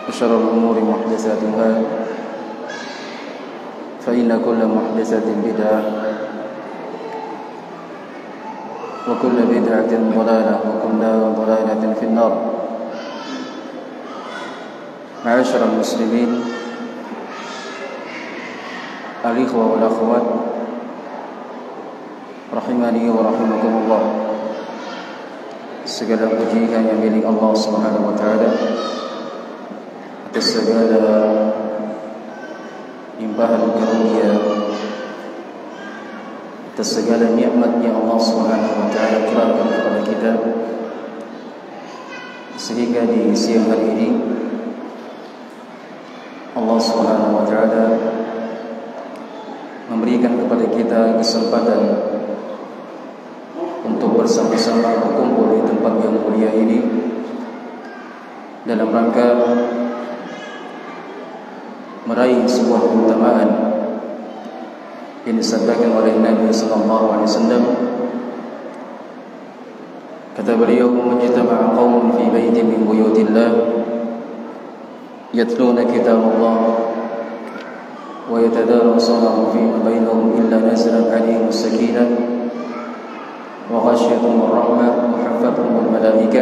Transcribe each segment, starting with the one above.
وشر الأمور محدثاتها فإن كل محدثة بدعة وكل بدعة ضلالة وكل ضلالة في النار. معاشر المسلمين الإخوة والأخوات rahimani wa rahimakumullah. Segala puji hanya milik Allah Subhanahu wa taala atas segala limpahan karunia, atas segala nikmat yang Allah Subhanahu wa taala curahkan kepada kita, sehingga di siang hari ini Allah Subhanahu wa taala memberikan kepada kita kesempatan untuk bersama-sama berkumpul di tempat yang mulia ini dalam rangka meraih sebuah keutamaan yang disabdakan oleh Nabi sallallahu alaihi wasallam. Kata beliau, "Majtama'a qaumun fi baitin min buyutillah yatluna kitabullah wa yatadarasunahu fima bainahum illa nazalat 'alaihim as-sakinah wa ghasyiyatuhum ar-rahmah wa haffathum al-malaikah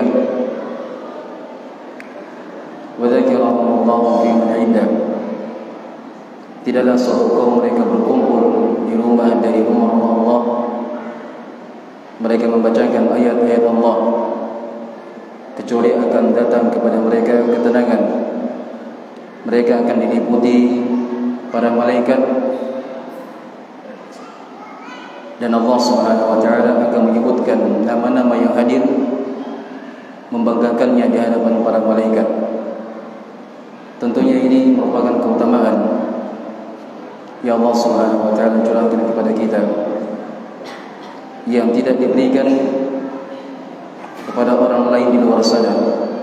wa dzakirahum Allah fi man 'indah." Tidaklah suatu kaum mereka berkumpul di rumah dari rumah Allah, mereka membacakan ayat-ayat Allah, kecuali akan datang kepada mereka ketenangan. Mereka akan diliputi para malaikat, dan Allah Subhanahu wa taala akan menyebutkan nama-nama yang hadir, membanggakannya di hadapan para malaikat. Tentunya ini merupakan keutamaan yang Allah Subhanahu wa taala curahkan kepada kita, yang tidak diberikan kepada orang lain di luar sana.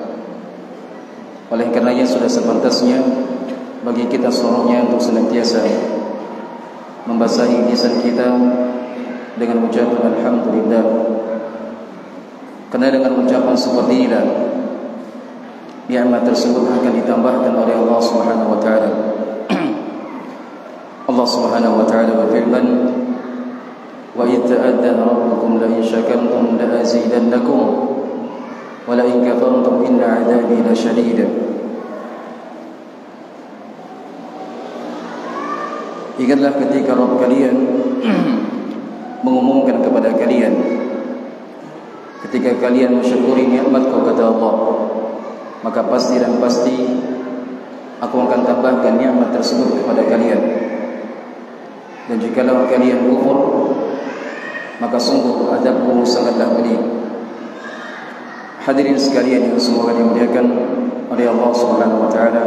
Oleh karenanya sudah sepantasnya bagi kita seluruhnya untuk senantiasa membasahi lisan kita dengan ucapan alhamdulillah, karena dengan ucapan seperti inilah nikmat tersebut akan ditambahkan oleh Allah Subhanahu wa taala. Allah Subhanahu wa taala berfirman, "Wa idh ta'adzana rabbukum la in syakartum la azidannakum wa la in kafartum inna 'adzabi lasyadid." Ingatlah ketika Rabb kalian mengumumkan kepada kalian, ketika kalian mensyukuri nikmatku, kata Allah, maka pasti dan pasti aku akan tambahkan nikmat tersebut kepada kalian. Dan jikalau kalian kufur, maka sungguh azabku sangatlah pedih. Hadirin sekalian yang semoga dimuliakan oleh Allah Subhanahu wa taala,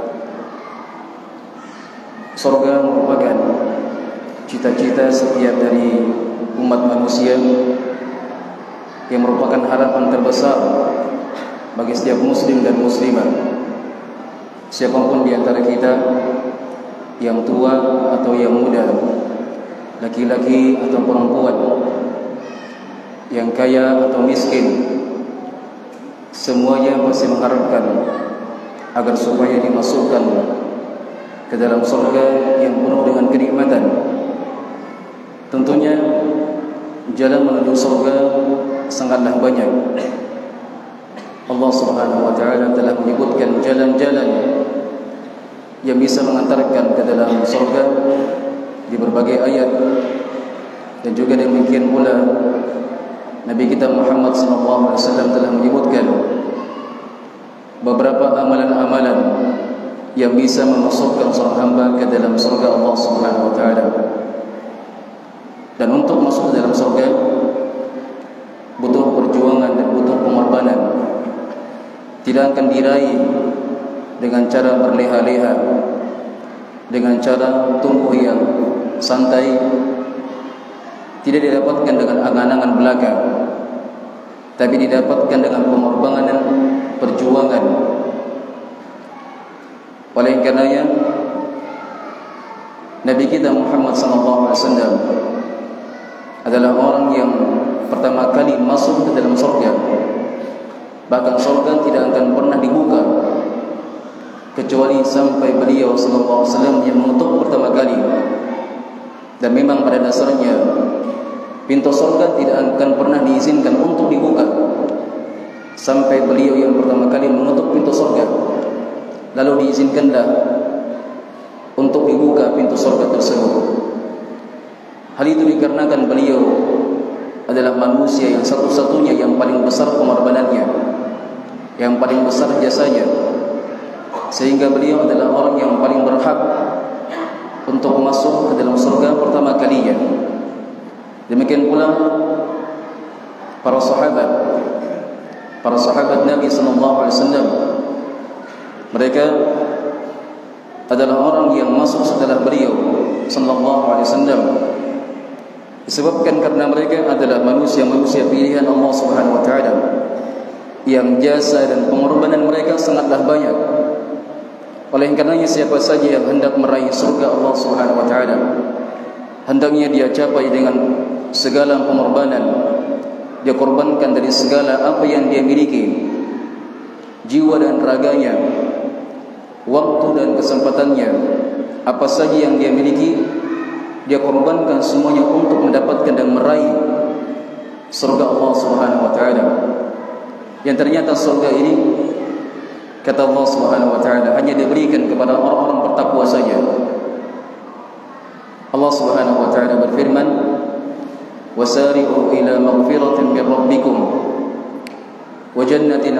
surga merupakan cita-cita setiap dari umat manusia, yang merupakan harapan terbesar bagi setiap muslim dan muslimah. Siapapun di antara kita, yang tua atau yang muda, laki-laki atau perempuan, yang kaya atau miskin, semuanya pasti mengharapkan agar supaya dimasukkan ke dalam surga yang penuh dengan kenikmatan. Tentunya jalan menuju surga sangatlah banyak. Allah Subhanahu wa taala telah menyebutkan jalan-jalan yang bisa mengantarkan ke dalam surga di berbagai ayat, dan juga demikian pula Nabi kita Muhammad sallallahu alaihi wasallam telah menyebutkan beberapa amalan-amalan yang bisa memasukkan seorang hamba ke dalam surga Allah Subhanahu wa taala. Dan untuk masuk ke dalam surga butuh perjuangan dan butuh pengorbanan. Tidak akan diraih dengan cara berleha-leha, dengan cara tumbuh yang santai, tidak didapatkan dengan angan-angan belaka, tapi didapatkan dengan pengorbanan dan perjuangan. Oleh karenanya Nabi kita Muhammad SAW adalah orang yang pertama kali masuk ke dalam surga. Bahkan surga tidak akan pernah dibuka kecuali sampai beliau sallallahu alaihi wasallam yang mengetuk pertama kali. Dan memang pada dasarnya pintu surga tidak akan pernah diizinkan untuk dibuka sampai beliau yang pertama kali mengetuk pintu surga, lalu diizinkanlah untuk dibuka pintu surga tersebut. Hal itu dikarenakan beliau adalah manusia yang satu-satunya yang paling besar pengorbanannya, yang paling besar jasanya, sehingga beliau adalah orang yang paling berhak untuk masuk ke dalam surga pertama kalinya. Demikian pula para sahabat Nabi sallallahu alaihi wasallam, mereka adalah orang yang masuk setelah beliau sallallahu alaihi wasallam, disebabkan karena mereka adalah manusia-manusia pilihan Allah Subhanahu wa taala yang jasa dan pengorbanan mereka sangatlah banyak. Oleh karenanya siapa saja yang hendak meraih surga Allah Subhanahu wa taala, hendaknya dia capai dengan segala pengorbanan. Dia korbankan dari segala apa yang dia miliki, jiwa dan raganya, waktu dan kesempatannya, apa saja yang dia miliki, dia korbankan semuanya untuk mendapatkan dan meraih surga Allah Subhanahu wa taala. Yang ternyata surga ini, kata Allah Subhanahu wa taala, hanya diberikan kepada orang-orang bertakwa saja. Allah Subhanahu wa taala berfirman, "Wasari'u ila maghfiratin min rabbikum wa jannatin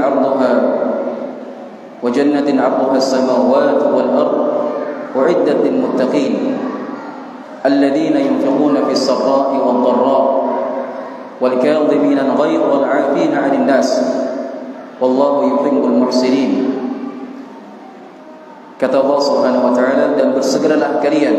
'arduha as-samawati wal ard u'iddat lil muttaqin alladhina yunfiquna fis sarra'i wad dharra wal kadhibina al-ghayza wal 'afina 'anil nas wallahu yuhibbul muhsinin." Kata Allah Subhanahu wa taala, dan bersegeralah kalian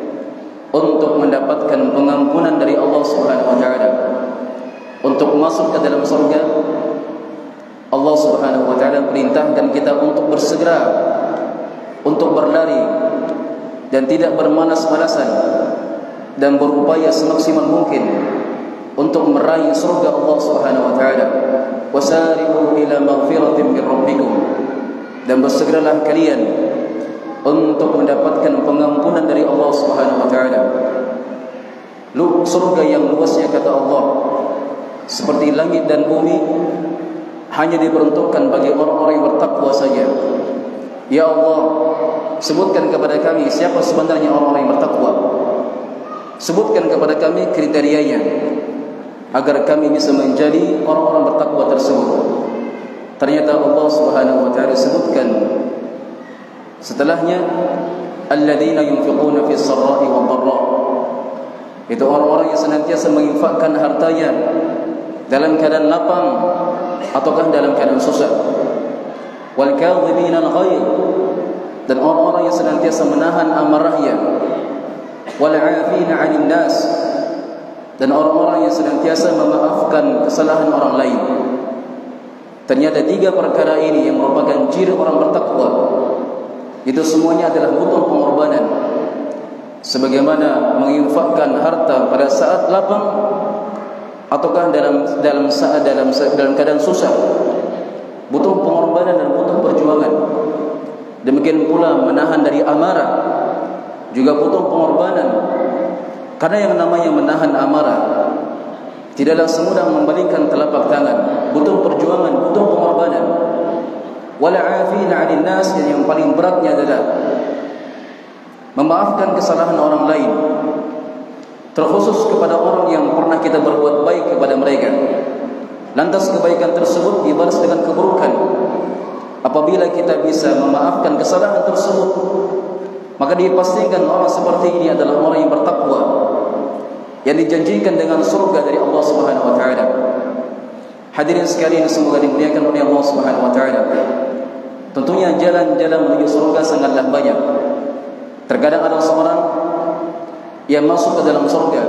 untuk mendapatkan pengampunan dari Allah Subhanahu wa taala, untuk masuk ke dalam surga. Allah Subhanahu wa taala perintahkan kita untuk bersegera, untuk berlari dan tidak bermalas-malasan, dan berupaya semaksimal mungkin untuk meraih surga Allah Subhanahu wa taala. Wasari'u ila maghfiratin min rabbikum, dan bersegeralah kalian untuk mendapatkan pengampunan dari Allah Subhanahu wa taala. Surga yang luasnya, kata Allah, seperti langit dan bumi, hanya diperuntukkan bagi orang-orang yang bertakwa saja. Ya Allah, sebutkan kepada kami siapa sebenarnya orang-orang yang bertakwa. Sebutkan kepada kami kriterianya agar kami bisa menjadi orang-orang bertakwa tersebut. Ternyata Allah Subhanahu wa taala sebutkan setelahnya, alladzina yunfiquna fis sarra'i wad dharra, itu orang-orang yang senantiasa menginfakkan hartanya dalam keadaan lapang ataukah dalam keadaan susah. Wal kadhibina al-ghayz, dan orang-orang yang senantiasa menahan amarahnya. Wal 'afina 'anil nas, dan orang-orang yang senantiasa memaafkan kesalahan orang lain. Ternyata tiga perkara ini yang merupakan ciri orang bertakwa, itu semuanya adalah butuh pengorbanan. Sebagaimana menginfakkan harta pada saat lapang ataukah dalam keadaan susah, butuh pengorbanan dan butuh perjuangan. Demikian pula menahan dari amarah juga butuh pengorbanan. Karena yang namanya menahan amarah tidaklah semudah membalikkan telapak tangan, butuh perjuangan, butuh pengorbanan. Wal 'afina 'anil nas, yang paling beratnya adalah memaafkan kesalahan orang lain, terkhusus kepada orang yang pernah kita berbuat baik kepada mereka. Lantas kebaikan tersebut dibalas dengan keburukan. Apabila kita bisa memaafkan kesalahan tersebut, maka dipastikan orang seperti ini adalah orang yang bertakwa, yang dijanjikan dengan surga dari Allah Subhanahu wa taala. Hadirin sekalian, semoga dimuliakan oleh Allah Subhanahu wa taala. Tentunya jalan-jalan menuju surga sangatlah banyak. Terkadang ada seorang yang masuk ke dalam surga,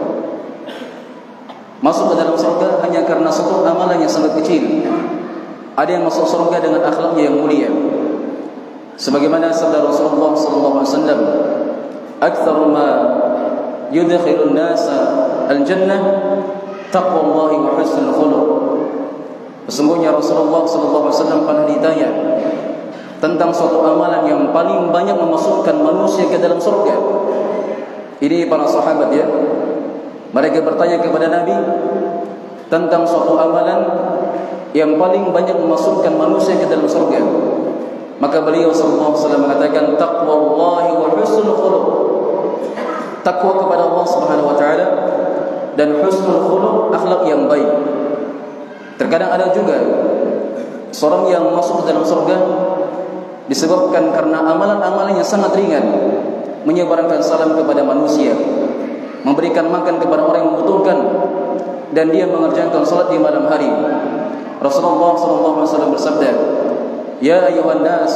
masuk ke dalam surga hanya karena satu amalan yang sangat kecil. Ada yang masuk surga dengan akhlaknya yang mulia. Sebagaimana sabda Rasulullah sallallahu alaihi wasallam, "Aktsaru ma yudkhilun nasa al-jannah taqwallahi wa husnul khuluq." Sesungguhnya Rasulullah sallallahu alaihi wasallam pernah ditanya tentang suatu amalan yang paling banyak memasukkan manusia ke dalam surga. Ini para sahabat ya, mereka bertanya kepada Nabi tentang suatu amalan yang paling banyak memasukkan manusia ke dalam surga. Maka beliau sallallahu alaihi wasallam mengatakan taqwallahi wa husnul khuluq. Takwa kepada Allah Subhanahu wa taala dan husnul khuluq, akhlak yang baik. Terkadang ada juga seorang yang masuk ke dalam surga disebabkan karena amalan-amalan yang sangat ringan, menyebarkan salam kepada manusia, memberikan makan kepada orang yang membutuhkan, dan dia mengerjakan salat di malam hari. Rasulullah SAW bersabda, "Ya ayuhan nas,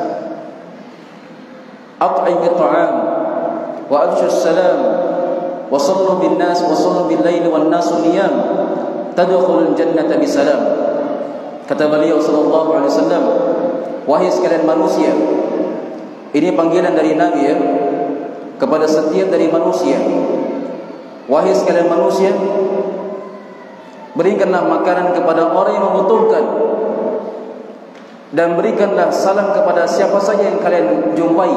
at'im at-ta'am wa afshu as-salam wa sallu bin nas wa sallu bil lail wan nasu niyam tadkhulul jannata bisalam." Kata beliau sallallahu alaihi wasallam, wahai sekalian manusia, ini panggilan dari Nabi ya kepada setiap dari manusia. Wahai sekalian manusia, berikanlah makanan kepada orang yang membutuhkan, dan berikanlah salam kepada siapa saja yang kalian jumpai,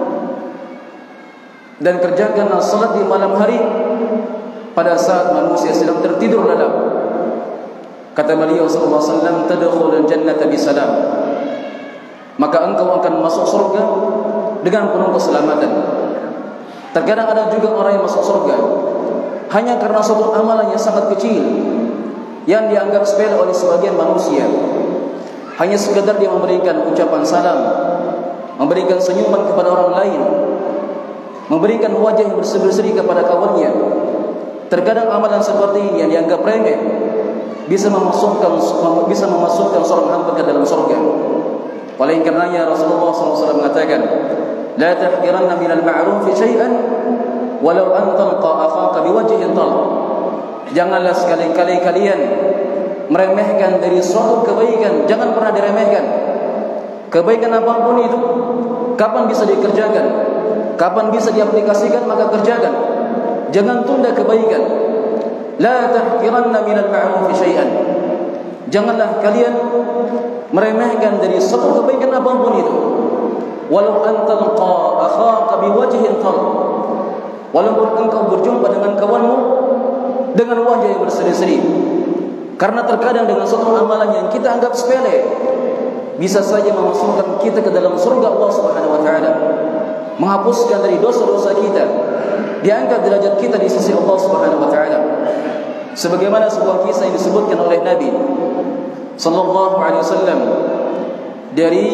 dan kerjakanlah salat di malam hari pada saat manusia sedang tertidur lelap. Kata beliau sallallahu alaihi wasallam, tadkhulul jannata bisalam, maka engkau akan masuk surga dengan penuh keselamatan. Terkadang ada juga orang yang masuk surga hanya karena suatu amalan yang sangat kecil yang dianggap sepele oleh sebagian manusia. Hanya sekadar dia memberikan ucapan salam, memberikan senyuman kepada orang lain, memberikan wajah yang berseri-seri kepada kawannya. Terkadang amalan seperti ini yang dianggap remeh bisa memasukkan seorang hamba ke dalam surga. Oleh karenanya Rasulullah SAW mengatakan, la tahqiranna minal ma'ruf syai'an walau an talqa akhaka biwajhin talq. Janganlah sekali-kali kalian meremehkan dari suatu kebaikan. Jangan pernah diremehkan. Kebaikan apapun itu, kapan bisa dikerjakan, kapan bisa diaplikasikan, maka kerjakan. Jangan tunda kebaikan. La tahqiranna minal ma'ruf syai'an. Janganlah kalian meremehkan dari suatu kebaikan apapun itu. Walau an talqa akhaka biwajhin talq. Walaupun engkau berjumpa dengan kawanmu dengan wajah yang berseri-seri. Karena terkadang dengan suatu amalan yang kita anggap sepele bisa saja memasukkan kita ke dalam surga Allah Subhanahu wa taala, menghapuskan dari dosa-dosa kita, diangkat derajat kita di sisi Allah Subhanahu wa taala. Sebagaimana sebuah kisah yang disebutkan oleh Nabi sallallahu alaihi wasallam dari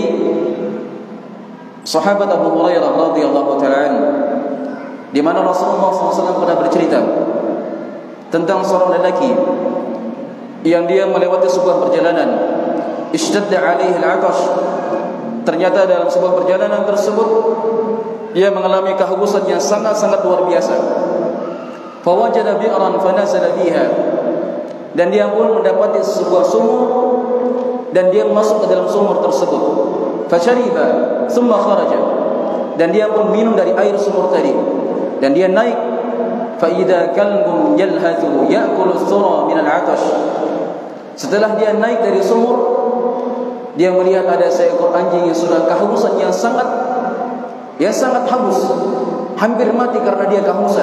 sahabat Abu Hurairah radhiyallahu taala, di mana Rasulullah SAW pernah bercerita tentang seorang lelaki yang dia melewati sebuah perjalanan, ishtadda alaihi al-'atash. Ternyata dalam sebuah perjalanan tersebut dia mengalami kehausan yang sangat-sangat luar biasa. Fawajada bi'ran fanazala fiha, dan dia pun mendapati sebuah sumur dan dia masuk ke dalam sumur tersebut. Fashariba thumma kharaja, dan dia pun minum dari air sumur tadi, dan dia naik. Fa idza kalbun yalhathu ya'kulu thura min al-'atash. Setelah dia naik dari sumur, dia melihat ada seekor anjing yang sudah kehausan yang sangat haus, hampir mati karena dia kehausan.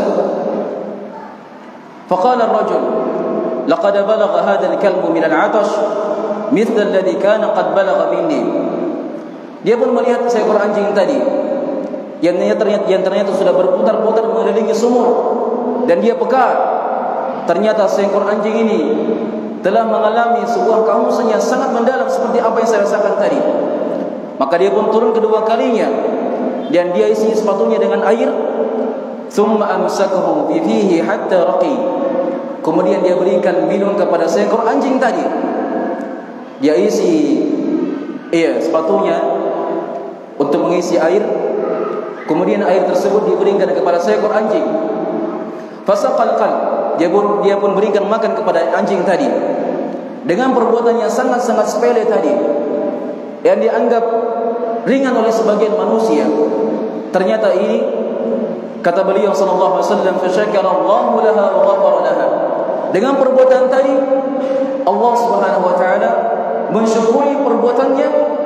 Faqala ar-rajul laqad balagha hadha al-kalbu min al-'atash mithla alladhi kana qad balagha minni. Dia pun melihat seekor anjing tadi yang ternyata sudah berputar-putar mengelilingi sumur, dan dia peka. Ternyata seekor anjing ini telah mengalami sebuah kehausan yang sangat mendalam seperti apa yang saya rasakan tadi. Maka dia pun turun kedua kalinya dan dia isi sepatunya dengan air. Thumma amsakahu bi fihi hatta raqi. Kemudian dia berikan minum kepada seekor anjing tadi. Dia isi sepatunya untuk mengisi air. Kemudian air tersebut diberikan kepada seekor anjing. Fasaqal qalb. Dia pun berikan makan kepada anjing tadi. Dengan perbuatan yang sangat-sangat sepele tadi, yang dianggap ringan oleh sebagian manusia, ternyata ini, kata beliau sallallahu alaihi wasallam, fasyakara-Allahu laha wa ghafara laha. Dengan perbuatan tadi, Allah Subhanahu wa taala mensyukuri perbuatannya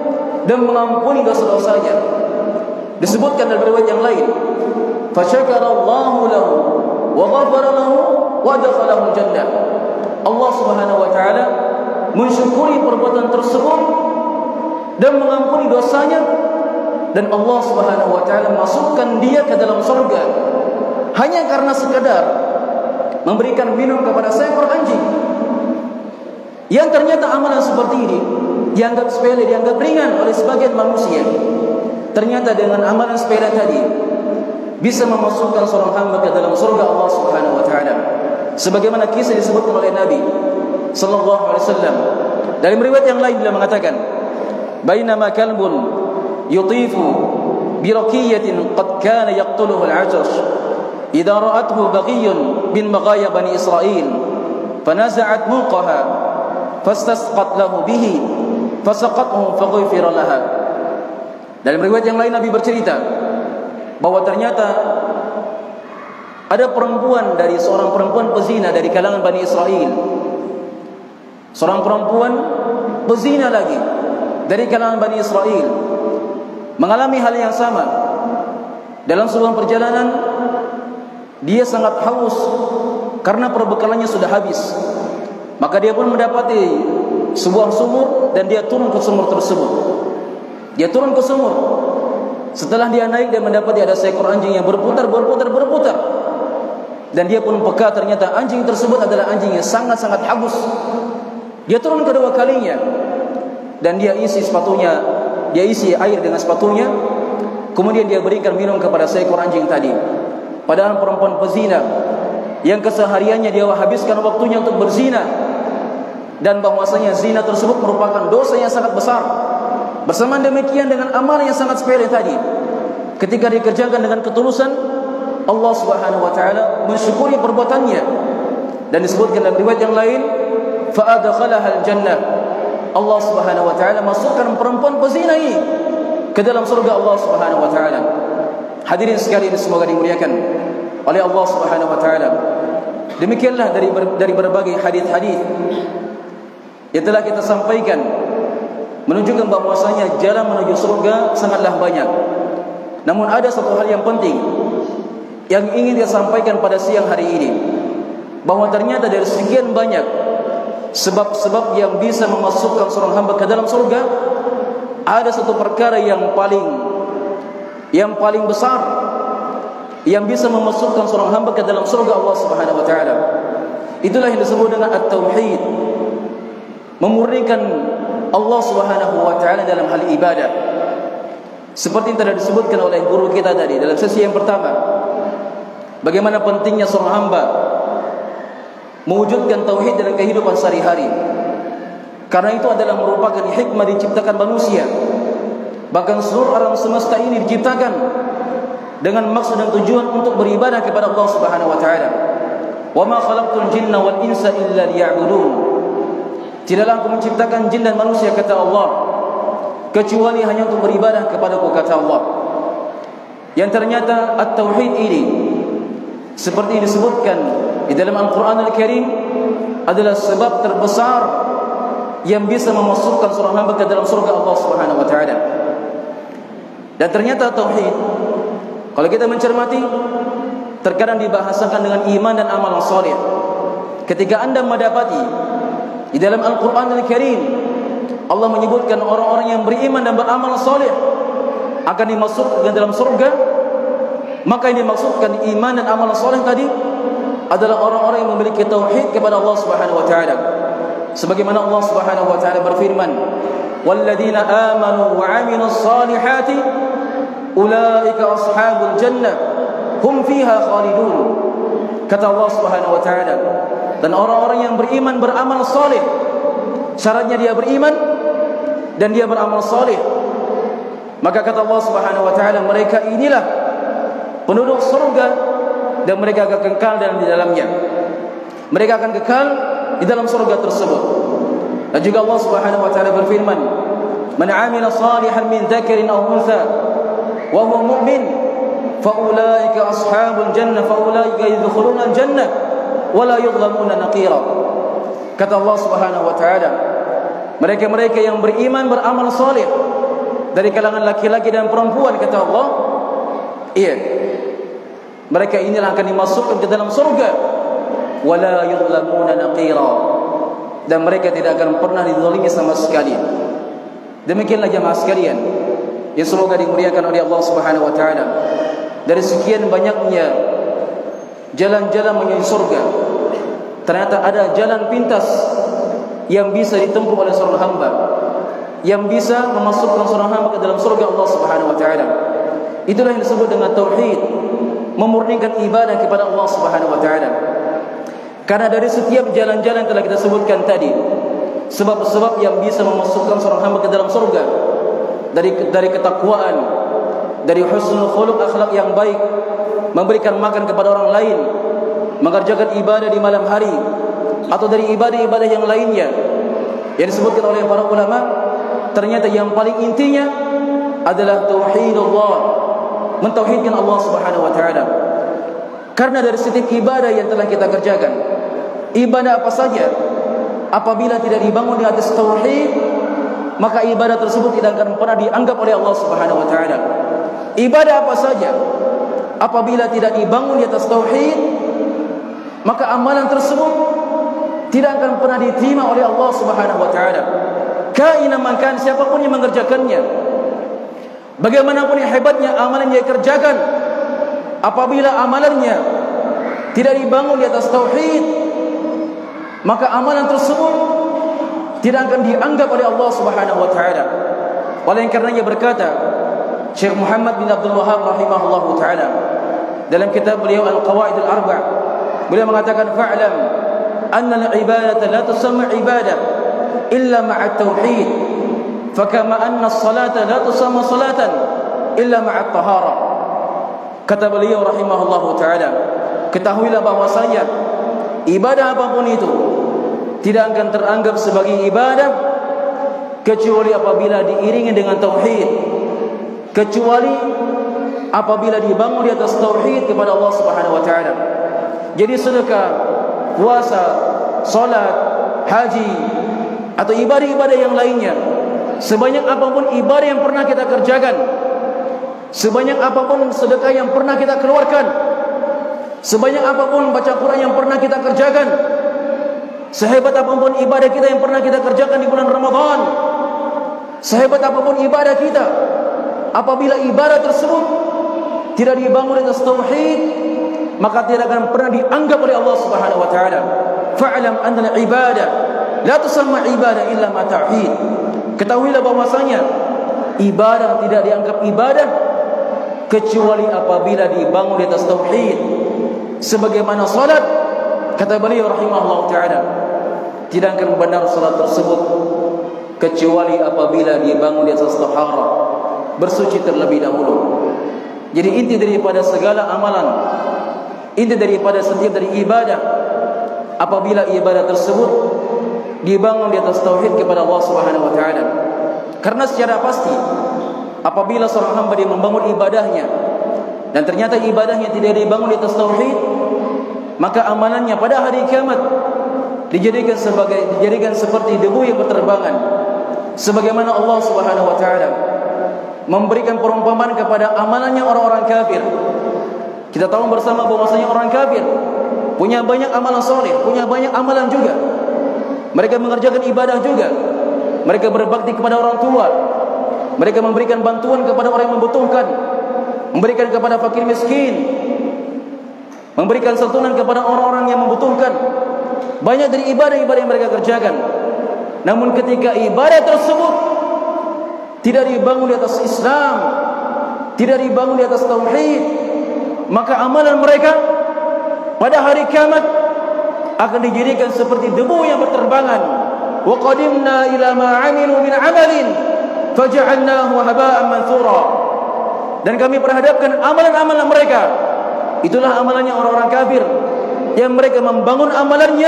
dan mengampuni dosa-dosanya. Disebutkan dalam riwayat yang lain, fasyakarallahu lahu wa ghafara lahu wa adkhalahu jannah. Allah Subhanahu wa taala mensyukuri perbuatan tersebut dan mengampuni dosanya, dan Allah Subhanahu wa taala masukkan dia ke dalam surga hanya karena sekadar memberikan minum kepada seekor anjing. Yang ternyata amalan seperti ini dianggap sepele, dianggap ringan oleh sebagian manusia. Ternyata dengan amalan sepele tadi bisa memasukkan seorang hamba ke dalam surga Allah Subhanahu wa taala. Sebagaimana kisah disebutkan oleh Nabi sallallahu alaihi wasallam. Dalam riwayat yang lain beliau mengatakan, "Bainama kalbun yutifu bi raqiyatin qad kana yaqtuluhu al-'atash, idza ra'athu baghiyyun min maghaya bani Israil, fanaza'at mulqaha fastasqat lahu bihi fasaqathu faghfira laha." Dalam riwayat yang lain Nabi bercerita bahwa ternyata ada perempuan dari seorang perempuan pezina dari kalangan Bani Israel. Seorang perempuan pezina lagi dari kalangan Bani Israel mengalami hal yang sama. Dalam sebuah perjalanan dia sangat haus karena perbekalannya sudah habis. Maka dia pun mendapati sebuah sumur dan dia turun ke sumur tersebut. Dia turun ke sumur. Setelah dia naik, dia mendapati ada seekor anjing yang berputar. Dan dia pun peka, ternyata anjing tersebut adalah anjing yang sangat-sangat haus. Dia turun kedua kalinya dan dia isi sepatunya, dia isi air dengan sepatunya. Kemudian dia berikan minum kepada seekor anjing tadi. Padahal perempuan pezina yang kesehariannya dia habiskan waktunya untuk berzina, dan bahwasanya zina tersebut merupakan dosa yang sangat besar. Bersamaan demikian dengan amal yang sangat sepele tadi, ketika dikerjakan dengan ketulusan, Allah Subhanahu wa taala mensyukuri perbuatannya. Dan disebutkan dalam riwayat yang lain, fa adkhalaha al-jannah. Allah Subhanahu wa taala masukkan perempuan pezina ini ke dalam surga Allah Subhanahu wa taala. Hadirin sekalian semoga dimuliakan oleh Allah Subhanahu wa taala. Demikianlah dari berbagai hadis-hadis yang telah kita sampaikan menunjukkan bahwasanya jalan menuju surga sangatlah banyak. Namun ada satu hal yang penting yang ingin dia sampaikan pada siang hari ini, bahwa ternyata dari sekian banyak sebab-sebab yang bisa memasukkan seorang hamba ke dalam surga, ada satu perkara yang paling besar yang bisa memasukkan seorang hamba ke dalam surga Allah Subhanahu wa taala. Itulah yang disebut dengan at-tauhid, memurnikan Allah Subhanahu wa taala dalam hal ibadah. Seperti yang telah disebutkan oleh guru kita tadi dalam sesi yang pertama, bagaimana pentingnya seorang hamba mewujudkan tauhid dalam kehidupan sehari-hari. Karena itu adalah merupakan hikmah diciptakan manusia. Bahkan seluruh alam semesta ini diciptakan dengan maksud dan tujuan untuk beribadah kepada Allah Subhanahu wa taala. Wa ma khalaqtul jinna wal insa illa liya'budun. Tidaklah aku menciptakan jin dan manusia, kata Allah, kecuali hanya untuk beribadah kepadaku, kata Allah. Yang ternyata at-tauhid ini, seperti disebutkan di dalam Al-Quran Al-Karim, adalah sebab terbesar yang bisa memasukkan seorang hamba ke dalam surga Allah Subhanahu wa taala. Dan ternyata tauhid, kalau kita mencermati, terkadang dibahasakan dengan iman dan amal saleh. Ketika anda mendapati di dalam Al-Quran Al-Karim Allah menyebutkan orang-orang yang beriman dan beramal saleh akan dimasukkan ke dalam surga, maka yang dimaksudkan iman dan amal saleh tadi adalah orang-orang yang memiliki tauhid kepada Allah Subhanahu wa taala. Sebagaimana Allah Subhanahu wa taala berfirman, "Walladzina amanu wa 'amilus salihati ulaika ashabul jannah hum fiha khalidun." Kata Allah Subhanahu wa taala, dan orang-orang yang beriman beramal saleh, syaratnya dia beriman dan dia beramal saleh, maka kata Allah Subhanahu wa taala, mereka inilah penduduk surga dan mereka akan kekal di dalamnya. Mereka akan kekal di dalam surga tersebut. Dan juga Allah Subhanahu wa taala berfirman, "Man 'amila salihan min dzakarin aw untha wa huwa mu'min fa ulaika ashabul jannah fa ulaika yadkhuluna al-jannah wa la yudhlamuna naqira." Kata Allah Subhanahu wa taala, mereka-mereka yang beriman beramal saleh, dari kalangan laki-laki dan perempuan, kata Allah. Iya, mereka inilah akan dimasukkan ke dalam surga. Wala yuzlamuna naqira, dan mereka tidak akan pernah dizalimi sama sekali. Demikianlah jemaah sekalian yang semoga dimuliakan oleh Allah Subhanahu wa taala. Dari sekian banyaknya jalan-jalan menuju surga, ternyata ada jalan pintas yang bisa ditempuh oleh seorang hamba, yang bisa memasukkan seorang hamba ke dalam surga Allah Subhanahu wa taala. Itulah yang disebut dengan tauhid, memurnikan ibadah kepada Allah Subhanahu wa taala. Karena dari setiap jalan-jalan telah kita sebutkan tadi, sebab-sebab yang bisa memasukkan seorang hamba ke dalam surga, dari ketakwaan, dari husnul khuluq, akhlak yang baik, memberikan makan kepada orang lain, mengerjakan ibadah di malam hari, atau dari ibadah-ibadah yang lainnya yang disebutkan oleh para ulama, ternyata yang paling intinya adalah tauhidullah, mentauhidkan Allah Subhanahu wa taala. Karena dari setiap ibadah yang telah kita kerjakan, ibadah apa saja, apabila tidak dibangun di atas tauhid, maka ibadah tersebut tidak akan pernah dianggap oleh Allah Subhanahu wa taala. Ibadah apa saja apabila tidak dibangun di atas tauhid, maka amalan tersebut tidak akan pernah diterima oleh Allah Subhanahu wa taala. Kaina man kan, siapapun yang mengerjakannya, bagaimanapun yang hebatnya amalan yang dia kerjakan, apabila amalannya tidak dibangun di atas tauhid, maka amalan tersebut tidak akan dianggap oleh Allah Subhanahu wa taala. Oleh karenanya berkata Syekh Muhammad bin Abdul Wahhab rahimahullahu taala dalam kitab beliau Al-Qawaid Al-Arba', beliau mengatakan fa'lam anna al-ibadata la tusamma ibadah illa ma'a at-tauhid, fakama anna as-salata la tusamma salatan illa ma'a at-taharah. Kata beliau rahimahullahu taala, ketahuilah bahwasanya ibadah apapun itu tidak akan teranggap sebagai ibadah kecuali apabila diiringi dengan tauhid, kecuali apabila dibangun di atas tauhid kepada Allah Subhanahu wa taala. Jadi sedekah, puasa, salat, haji, atau ibadah-ibadah yang lainnya, sebanyak apapun ibadah yang pernah kita kerjakan, sebanyak apapun sedekah yang pernah kita keluarkan, sebanyak apapun baca Quran yang pernah kita kerjakan, sehebat apapun ibadah kita yang pernah kita kerjakan di bulan Ramadan, sehebat apapun ibadah kita, apabila ibadah tersebut tidak dibangun di atas tauhid, maka tidak akan pernah dianggap oleh Allah Subhanahu wa taala. Fa'lam anna al-ibadah la tusamma ibadah illa ma tauhid. Ketahuilah bahwasanya ibadah tidak dianggap ibadah kecuali apabila dibangun di atas tauhid. Sebagaimana salat, kata beliau rahimahullah taala, tidak akan benar salat tersebut kecuali apabila dibangun di atas taharah, bersuci terlebih dahulu. Jadi inti daripada segala amalan, inti daripada setiap dari ibadah, apabila ibadah tersebut dibangun di atas tauhid kepada Allah Subhanahu wa taala. Karena secara pasti apabila seorang hamba dia membangun ibadahnya dan ternyata ibadahnya tidak dibangun di atas tauhid, maka amalannya pada hari kiamat dijadikan seperti debu yang berterbangan. Sebagaimana Allah Subhanahu wa taala memberikan perumpamaan kepada amalannya orang-orang kafir. Kita tahu bersama bahwasanya orang kafir punya banyak amalan soleh, punya banyak amalan juga. Mereka mengerjakan ibadah juga. Mereka berbakti kepada orang tua. Mereka memberikan bantuan kepada orang yang membutuhkan, memberikan kepada fakir miskin, memberikan santunan kepada orang-orang yang membutuhkan. Banyak dari ibadah-ibadah yang mereka kerjakan. Namun ketika ibadah tersebut tidak dibangun di atas Islam, tidak dibangun di atas tauhid, maka amalan mereka pada hari kiamat akan dijadikan seperti debu yang berterbangan. Wa qadimna ila ma 'amilu min 'amalin faj'alnahu haba'an manthura. Dan kami perhadapkan amalan-amalan mereka. Itulah amalannya orang-orang kafir, yang mereka membangun amalannya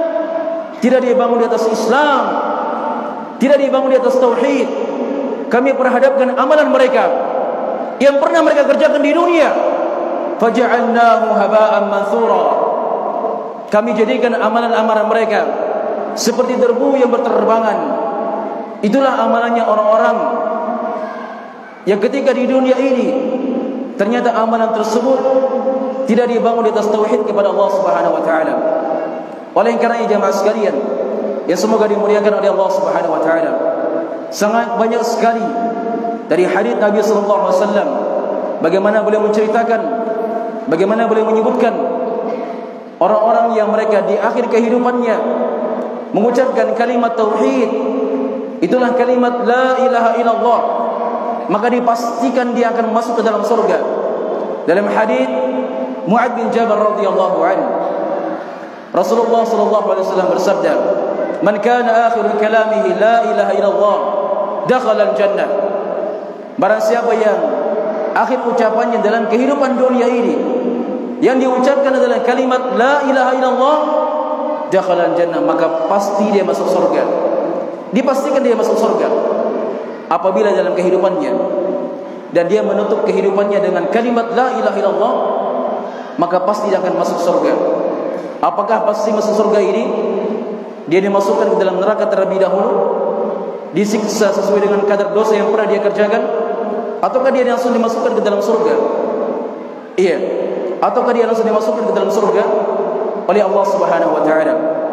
tidak dibangun di atas Islam, tidak dibangun di atas tauhid. Kami perhadapkan amalan mereka yang pernah mereka kerjakan di dunia, faj'alnahu haba'an manthura. Kami jadikan amalan-amalan mereka seperti debu yang berterbangan. Itulah amalannya orang-orang yang ketika di dunia ini ternyata amalan tersebut tidak dibangun di atas tauhid kepada Allah Subhanahu wa taala. Oleh karena jemaah sekalian yang semoga dimuliakan oleh Allah Subhanahu wa taala, sangat banyak sekali dari hadis Nabi sallallahu alaihi wasallam bagaimana beliau menceritakan, bagaimana beliau menyebutkan orang-orang yang mereka di akhir kehidupannya mengucapkan kalimat tauhid, itulah kalimat la ilaha illallah, maka dipastikan dia akan masuk ke dalam surga. Dalam hadis Mu'adz bin Jabal radhiyallahu anhu, Rasulullah sallallahu alaihi wasallam bersabda, "Man kana akhiru kalamihi la ilaha illallah, dakhala al-jannah." Barang siapa yang akhir ucapannya dalam kehidupan dunia ini yang diucapkan adalah kalimat la ilaha illallah, dakhala al-jannah, maka pasti dia masuk surga. Dipastikan dia masuk surga apabila dalam kehidupannya dan dia menutup kehidupannya dengan kalimat la ilaha illallah, maka pasti dia akan masuk surga. Apakah pasti masuk surga ini? Dia dimasukkan ke dalam neraka terlebih dahulu, disiksa sesuai dengan kadar dosa yang pernah dia kerjakan, ataukah dia langsung dimasukkan ke dalam surga? Iya, ataukah dia langsung dimasukkan ke dalam surga oleh Allah Subhanahu wa taala?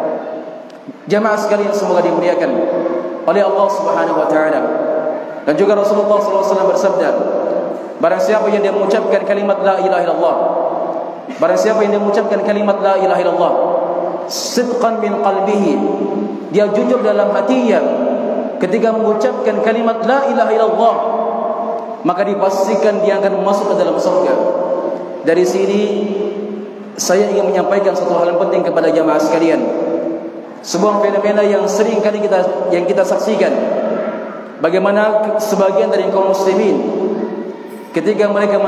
Jamaah sekalian semoga dimuliakan oleh Allah Subhanahu wa taala. Dan juga Rasulullah SAW bersabda, barang siapa yang dia mengucapkan kalimat la ilaha illallah, barang siapa yang dia mengucapkan kalimat la ilaha illallah sidqan min qalbihi, dia jujur dalam hatinya ketika mengucapkan kalimat la ilaha illallah, maka dipastikan dia akan masuk ke dalam surga. Dari sini saya ingin menyampaikan satu hal yang penting kepada jamaah sekalian. Sebuah fenomena yang sering kali kita saksikan, bagaimana sebagian dari kaum muslimin ketika mereka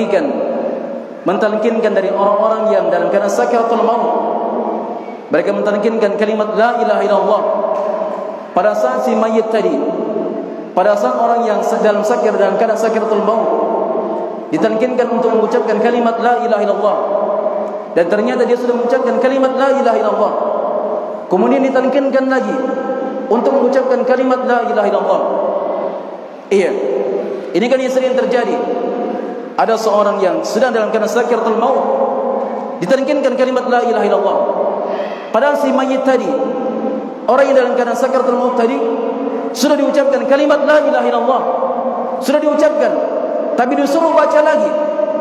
mentalkinkan dari orang-orang yang dalam keadaan sakaratul maut, mereka mentalkinkan kalimat la ilaha illallah pada saat si mayit tadi, pada saat orang yang dalam keadaan sakaratul maut ditalkinkan untuk mengucapkan kalimat la ilaha illallah, dan ternyata dia sudah mengucapkan kalimat la ilaha illallah, kemudian ditalkinkan lagi untuk mengucapkan kalimat la ilaha illallah. Iya, ini kan yang sering terjadi. Ada seorang yang sedang dalam keadaan sakaratul maut, ditalkinkan kalimat la ilaha illallah, padahal si mayit tadi, orang yang dalam keadaan sakaratul maut tadi, sudah diucapkan kalimat la ilaha illallah, sudah diucapkan, tapi disuruh baca lagi.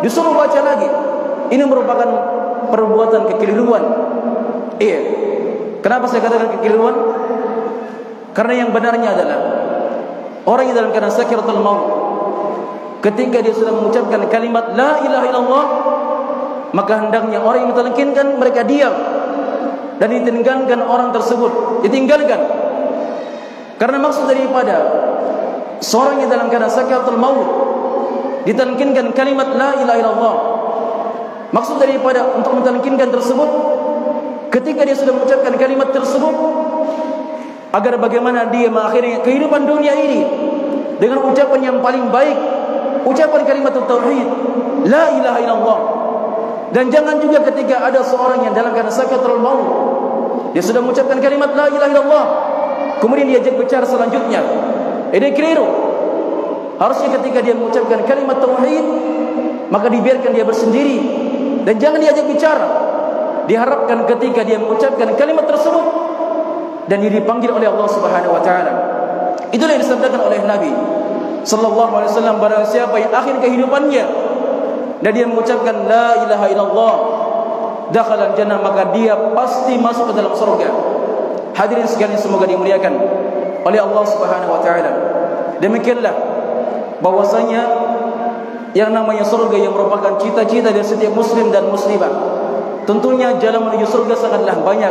Ini merupakan perbuatan kekeliruan. Iya. Kenapa saya katakan kekeliruan? Karena yang benarnya adalah orang yang dalam keadaan sakaratul maut, ketika dia sudah mengucapkan kalimat la ilaha illallah, maka hendaknya orang yang mentalkinkan mereka diam dan ditinggalkan orang tersebut, ditinggalkan. Karena maksud daripada seorang yang dalam keadaan sakaratul maut ditalkinkan kalimat la ilaha illallah, maksud daripada untuk mentalkinkan tersebut, ketika dia sudah mengucapkan kalimat tersebut, agar bagaimana dia mengakhiri kehidupan dunia ini dengan ucapan yang paling baik, ucapan kalimat tauhid la ilaha illallah. Dan jangan juga ketika ada seorang yang dalam keadaan sakaratul maut, dia sudah mengucapkan kalimat la ilaha illallah, kemudian dia ajak bicara selanjutnya, ini keliru. Harusnya ketika dia mengucapkan kalimat tauhid, maka dibiarkan dia bersendiri dan jangan diajak bicara. Diharapkan ketika dia mengucapkan kalimat tersebut dan dia dipanggil oleh Allah Subhanahu wa taala. Itulah yang disabdakan oleh Nabi sallallahu alaihi wasallam, barang siapa yang akhir kehidupannya dan dia mengucapkan la ilaha illallah, dakhala al-jannah, maka dia pasti masuk ke dalam surga. Hadirin sekalian semoga dimuliakan oleh Allah Subhanahu wa taala. Demikianlah bahwasanya yang namanya surga yang merupakan cita-cita dari setiap muslim dan muslimah. Tentunya jalan menuju surga sangatlah banyak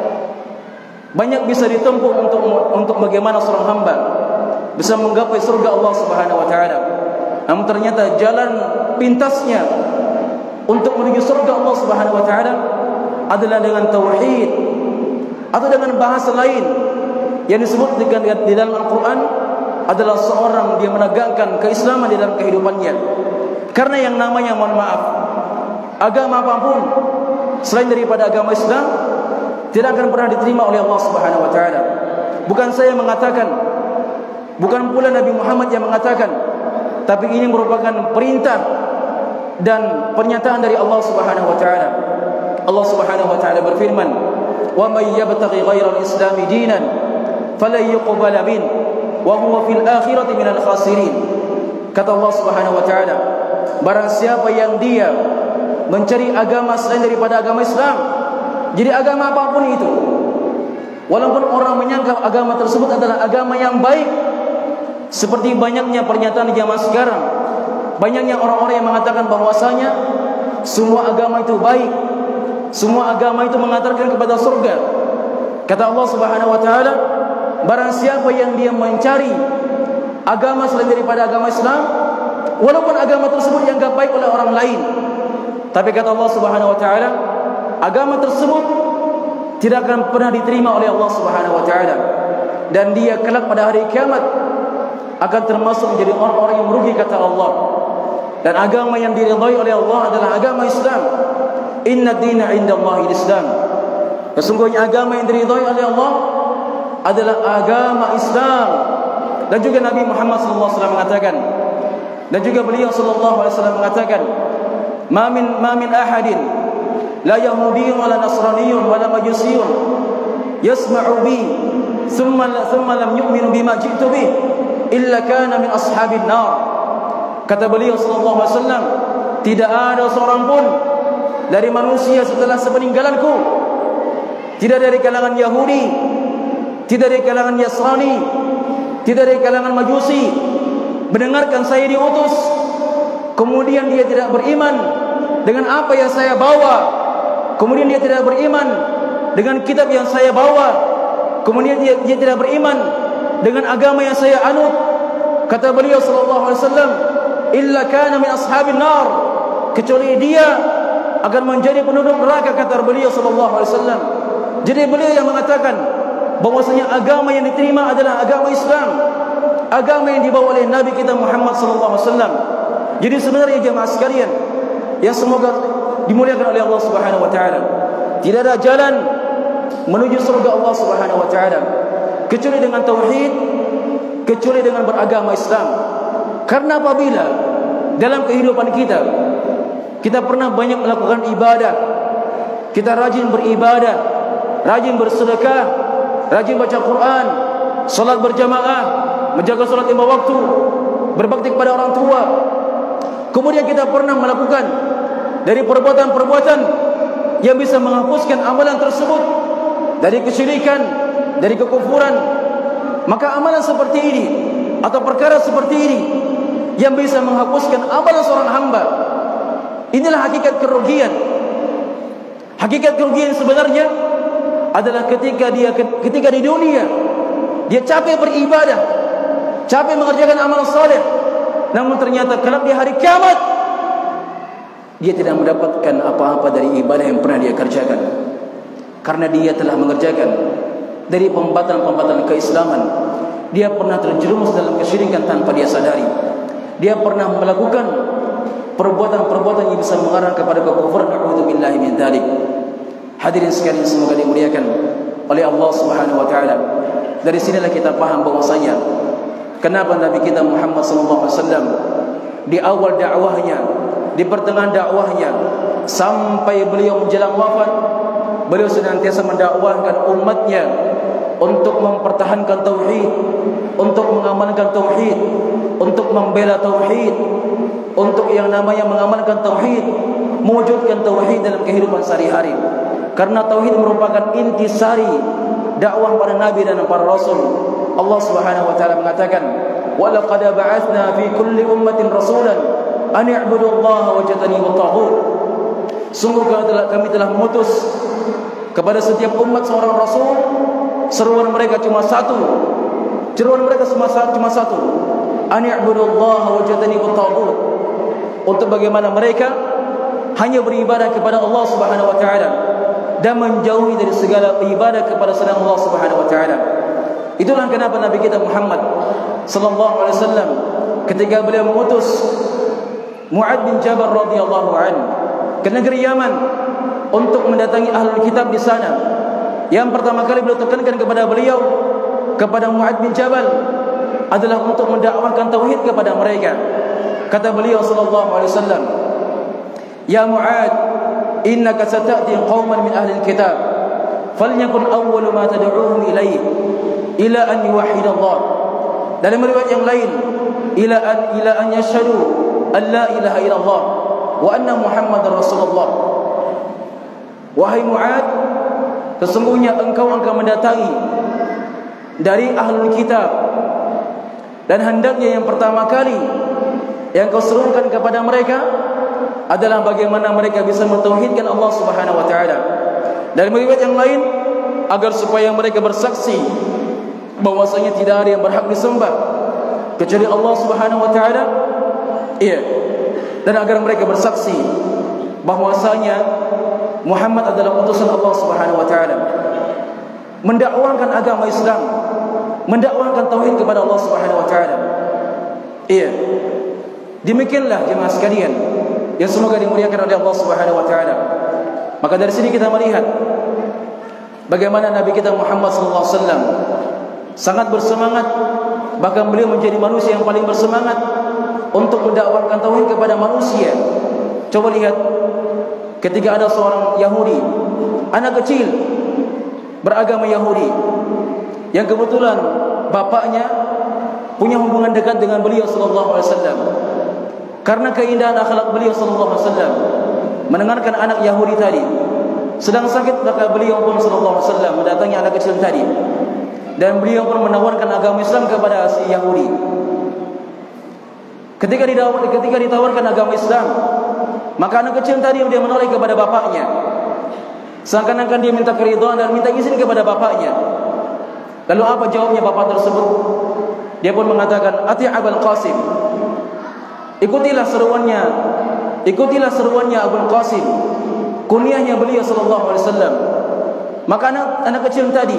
bisa ditempuh untuk bagaimana seorang hamba bisa menggapai surga Allah Subhanahu wa taala. Namun ternyata jalan pintasnya untuk menuju surga Allah Subhanahu wa taala adalah dengan tauhid, atau dengan bahasa lain yang disebut di dalam Al-Qur'an adalah seorang dia menegakkan keislaman di dalam kehidupannya. Karena yang namanya, mohon maaf, agama apapun selain daripada agama Islam tidak akan pernah diterima oleh Allah Subhanahu wa taala. Bukan saya mengatakan, bukan pula Nabi Muhammad yang mengatakan, tapi ini merupakan perintah dan pernyataan dari Allah Subhanahu wa taala. Allah Subhanahu wa taala berfirman, "Wa may yabtaghi ghayra al-islam dinan falan yuqbala min wa huwa fil akhirati minal khasirin." Kata Allah Subhanahu wa taala, barang siapa yang dia mencari agama selain daripada agama Islam, jadi agama apapun itu, walaupun orang menyangka agama tersebut adalah agama yang baik, seperti banyaknya pernyataan di zaman sekarang, banyaknya orang-orang yang mengatakan bahwasanya semua agama itu baik, semua agama itu mengantarkan kepada surga. Kata Allah Subhanahu wa taala, barang siapa yang dia mencari agama selain daripada agama Islam, walaupun agama tersebut dianggap baik oleh orang lain, tapi kata Allah Subhanahu wa taala, agama tersebut tidak akan pernah diterima oleh Allah Subhanahu wa taala, dan dia kelak pada hari kiamat akan termasuk menjadi orang-orang yang merugi, kata Allah. Dan agama yang diridhai oleh Allah adalah agama Islam. Inna dina indallahi Islam. Sesungguhnya agama yang diridhai oleh Allah adalah agama Islam. Dan juga Nabi Muhammad SAW mengatakan, dan juga beliau SAW mengatakan, ma min ahadin la yahudiyyun wala nasraniyyun wala majusiyyun yasma'u bi thumma lam yu'minu bima ji'tu bih illa kana min ashabin nar. Kata beliau sallallahu alaihi wasallam, tidak ada seorang pun dari manusia setelah sepeninggalanku, tidak dari kalangan Yahudi, tidak dari kalangan Nasrani, tidak dari kalangan Majusi, mendengarkan saya diutus, kemudian dia tidak beriman dengan apa yang saya bawa, kemudian dia tidak beriman dengan kitab yang saya bawa, kemudian dia tidak beriman dengan agama yang saya anut. Kata beliau sallallahu alaihi wasallam, illa kana min ashabin nar, kecuali dia akan menjadi penduduk neraka, kata beliau sallallahu alaihi wasallam. Jadi beliau yang mengatakan bahwasanya agama yang diterima adalah agama Islam, agama yang dibawa oleh Nabi kita Muhammad sallallahu alaihi wasallam. Jadi sebenarnya jemaah sekalian yang semoga dimuliakan oleh Allah Subhanahu wa taala, tidak ada jalan menuju surga Allah Subhanahu wa taala kecuali dengan tauhid, kecuali dengan beragama Islam. Karena apabila dalam kehidupan kita pernah banyak melakukan ibadah, kita rajin beribadah, rajin bersedekah, rajin baca Quran, salat berjamaah, menjaga salat 5 waktu, berbakti kepada orang tua, kemudian kita pernah melakukan dari perbuatan-perbuatan yang bisa menghapuskan amalan tersebut, dari kesyirikan, dari kekufuran, maka amalan seperti ini atau perkara seperti ini yang bisa menghapuskan amalan seorang hamba, inilah hakikat kerugian. Hakikat kerugian sebenarnya adalah ketika di dunia dia capek beribadah, capek mengerjakan amal saleh, namun ternyata kelak di hari kiamat dia tidak mendapatkan apa-apa dari ibadah yang pernah dia kerjakan, karena dia telah mengerjakan dari pembatalan-pembatalan keislaman. Dia pernah terjerumus dalam kesyirikan tanpa dia sadari. Dia pernah melakukan perbuatan-perbuatan yang bisa mengarah kepada kekufuran. A'udzubillahi min dzalik. Hadirin sekalian semoga dimuliakan oleh Allah Subhanahu wa taala. Dari sinilah kita paham bahwasanya kenapa Nabi kita Muhammad sallallahu alaihi wasallam di awal dakwahnya, di pertengahan dakwahnya, sampai beliau menjelang wafat, beliau senantiasa mendakwahkan umatnya untuk mempertahankan tauhid, untuk mengamalkan tauhid, untuk membela tauhid, untuk yang namanya mengamalkan tauhid, mewujudkan tauhid dalam kehidupan sehari-hari. Karena tauhid merupakan intisari dakwah para nabi dan para rasul. Allah Subhanahu wa taala mengatakan, "Wa laqad ba'atsna fi kulli ummatin rasulan an i'budullaha wa jtanibut taghut." Sungguh kami telah mengutus kepada setiap umat seorang rasul, seruan mereka cuma satu. Seruan mereka cuma satu. An i'budullaha wa jtanibut taghut. Untuk bagaimana mereka hanya beribadah kepada Allah Subhanahu wa taala dan menjauhi dari segala ibadah kepada selain Allah Subhanahu wa taala. Itulah kenapa Nabi kita Muhammad sallallahu alaihi wasallam ketika beliau mengutus Mu'adz bin Jabal radhiyallahu anhu ke negeri Yaman untuk mendatangi ahlul kitab di sana, yang pertama kali beliau tekankan kepada beliau, kepada Mu'adz bin Jabal, adalah untuk mendakwahkan tauhid kepada mereka. Kata beliau sallallahu alaihi wasallam, "Ya Mu'ad, innaka sata'ti qauman min ahli al-kitab, falyakun awwalu ma tad'uuhum ilayhi ila an yuwahhida Allah." Dalam riwayat yang lain, ila an yashhadu an la ilaha illallah wa anna Muhammadar Rasulullah. Wahai Mu'ad, sesungguhnya engkau akan mendatangi dari ahlul kitab, dan hendaknya yang pertama kali yang kau serukan kepada mereka adalah bagaimana mereka bisa mentauhidkan Allah Subhanahu wa taala. Dalam riwayat yang lain, agar supaya mereka bersaksi bahwasanya tidak ada yang berhak disembah kecuali Allah Subhanahu wa taala. Iya. Dan agar mereka bersaksi bahwasanya Muhammad adalah utusan Allah Subhanahu wa taala. Mendakwahkan agama Islam, mendakwahkan tauhid kepada Allah Subhanahu wa taala. Iya. Demikianlah jemaah sekalian yang semoga dimuliakan oleh Allah Subhanahu wa taala. Maka dari sini kita melihat bagaimana Nabi kita Muhammad sallallahu alaihi wasallam sangat bersemangat, bahkan beliau menjadi manusia yang paling bersemangat untuk mendakwahkan tauhid kepada manusia. Coba lihat ketika ada seorang Yahudi, anak kecil beragama Yahudi, yang kebetulan bapaknya punya hubungan dekat dengan beliau sallallahu alaihi wasallam. Karena keindahan akhlak beliau sallallahu alaihi wasallam, mendengarkan anak Yahudi tadi sedang sakit, maka beliau pun sallallahu alaihi wasallam mendatangi anak kecil tadi, dan beliau pun menawarkan agama Islam kepada si Yahudi. Ketika ditawarkan agama Islam, maka anak kecil tadi dia menoleh kepada bapaknya, seakan-akan dia minta keridhaan dan minta izin kepada bapaknya. Lalu apa jawabnya bapak tersebut? Dia pun mengatakan, "Ati' Abul Qasim." Ikutilah seruannya Abul Qasim, kunyahnya beliau sallallahu alaihi wasallam. Maka anak kecil tadi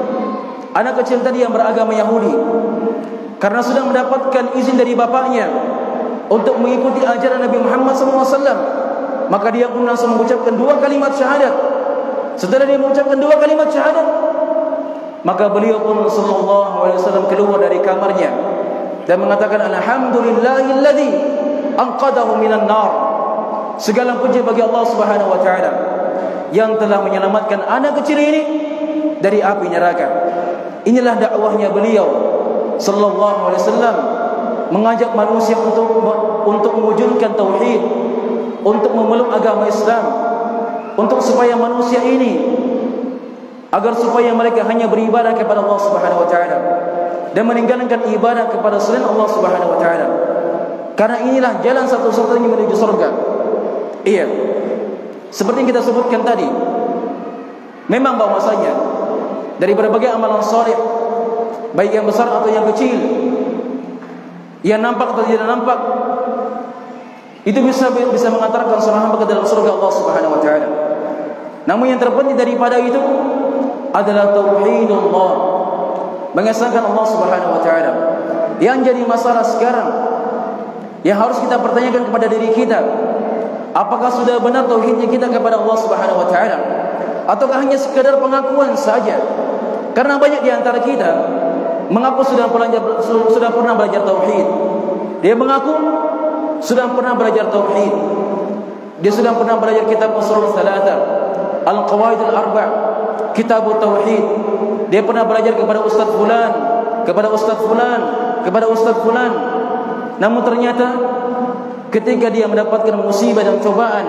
yang beragama Yahudi, karena sudah mendapatkan izin dari bapaknya untuk mengikuti ajaran Nabi Muhammad sallallahu alaihi wasallam, maka dia pun langsung mengucapkan 2 kalimat syahadat. Setelah dia mengucapkan 2 kalimat syahadat, maka beliau pun sallallahu alaihi wasallam keluar dari kamarnya dan mengatakan, "Alhamdulillahilladzi anqadahu minan nar." Segala puji bagi Allah Subhanahu wa taala yang telah menyelamatkan anak kecil ini dari api neraka. Inilah dakwahnya beliau sallallahu alaihi wasallam, mengajak manusia untuk mewujudkan tauhid, untuk memeluk agama Islam, untuk supaya manusia ini agar supaya mereka hanya beribadah kepada Allah Subhanahu wa taala dan meninggalkan ibadah kepada selain Allah Subhanahu wa taala. Karena inilah jalan satu-satunya menuju surga. Iya. Seperti yang kita sebutkan tadi, memang bahwasanya dari berbagai amalan saleh, baik yang besar atau yang kecil, yang nampak atau tidak nampak, itu bisa mengantarkan seorang hamba ke dalam surga Allah Subhanahu wa taala. Namun yang terpenting daripada itu adalah tauhidullah, mengesahkan Allah Subhanahu wa taala. Yang jadi masalah sekarang, yang harus kita pertanyakan kepada diri kita, apakah sudah benar tauhidnya kita kepada Allah Subhanahu wa taala, ataukah hanya sekadar pengakuan saja? Karena banyak di antara kita mengaku sudah pernah belajar tauhid. Dia mengaku sudah pernah belajar tauhid. Dia sudah pernah belajar kitab Ushul Tsalatsa, Al-Qawaid Al-Arba', Kitab Tauhid. Dia pernah belajar kepada ustaz fulan, kepada ustaz fulan, kepada ustaz fulan. Namun ternyata ketika dia mendapatkan musibah dan cobaan,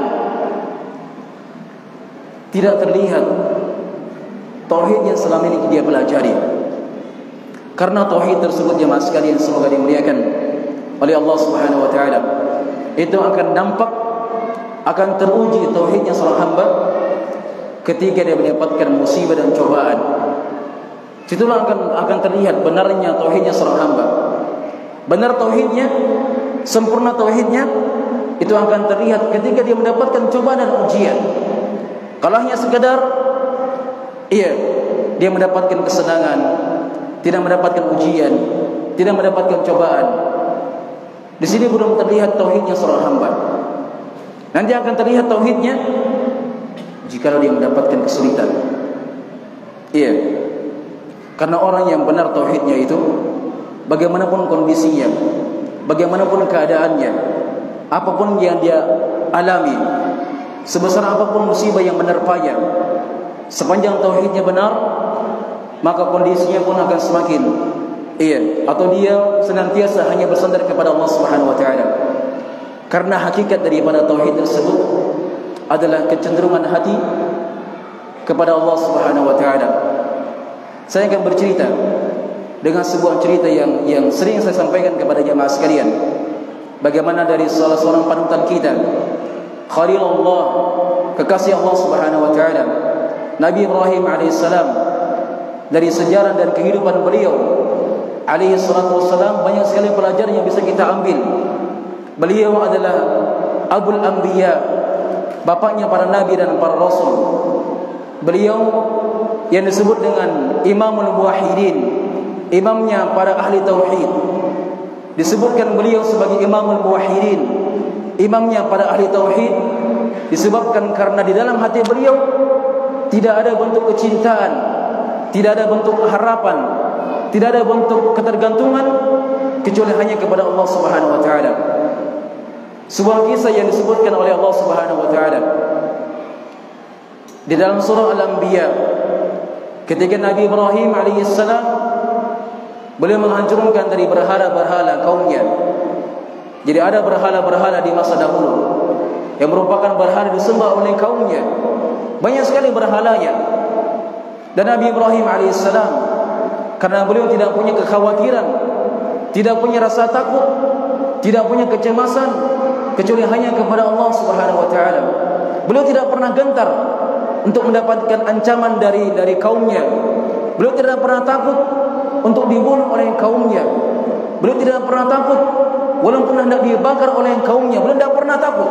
tidak terlihat tauhid yang selama ini dia pelajari. Karena tauhid tersebut jemaah sekalian semoga dimuliakan oleh Allah Subhanahu wa taala, itu akan nampak, akan teruji tauhidnya seorang hamba ketika dia mendapatkan musibah dan cobaan. Situlah akan terlihat benarnya tauhidnya seorang hamba. Benar tauhidnya, sempurna tauhidnya, itu akan terlihat ketika dia mendapatkan cobaan dan ujian. Kalau hanya sekadar dia mendapatkan kesenangan, tidak mendapatkan ujian, tidak mendapatkan cobaan, di sini belum terlihat tauhidnya seorang hamba. Nanti akan terlihat tauhidnya jikalau dia mendapatkan kesulitan. Karena orang yang benar tauhidnya itu, bagaimanapun kondisinya, bagaimanapun keadaannya, apapun yang dia alami, sebesar apapun musibah yang menerpanya, sepanjang tauhidnya benar, maka kondisinya pun akan semakin atau dia senantiasa hanya bersandar kepada Allah Subhanahu wa taala. Karena hakikat daripada tauhid tersebut adalah kecenderungan hati kepada Allah Subhanahu wa taala. Saya akan bercerita dengan sebuah cerita yang sering saya sampaikan kepada jemaah sekalian. Bagaimana dari salah seorang panutan kita, Khalilullah, kekasih Allah Subhanahu wa taala, Nabi Ibrahim alaihissalam. Dari sejarah dan kehidupan beliau alaihissalatu wassalam banyak sekali pelajaran yang bisa kita ambil. Beliau adalah Abul Anbiya, bapaknya para nabi dan para rasul. Beliau yang disebut dengan Imamul Muwahhidin, imamnya para ahli tauhid. Disebutkan beliau sebagai Imamul Muwahhidin, imamnya para ahli tauhid, disebabkan karena di dalam hati beliau tidak ada bentuk kecintaan, tidak ada bentuk harapan, tidak ada bentuk ketergantungan kecuali hanya kepada Allah Subhanahu wa taala. Sebuah kisah yang disebutkan oleh Allah Subhanahu wa taala di dalam surah Al-Anbiya, ketika Nabi Ibrahim alaihissalam beliau menghancurkan dari berhala-berhala kaumnya. Jadi ada berhala-berhala di masa dahulu yang merupakan berhala disembah oleh kaumnya. Banyak sekali berhalanya. Dan Nabi Ibrahim alaihissalam, karena beliau tidak punya kekhawatiran, tidak punya rasa takut, tidak punya kecemasan kecuali hanya kepada Allah Subhanahu wa taala. Beliau tidak pernah gentar untuk mendapatkan ancaman dari kaumnya. Beliau tidak pernah takut untuk dibunuh oleh kaumnya. Beliau tidak pernah takut walaupun hendak dibakar oleh kaumnya. Beliau tidak pernah takut.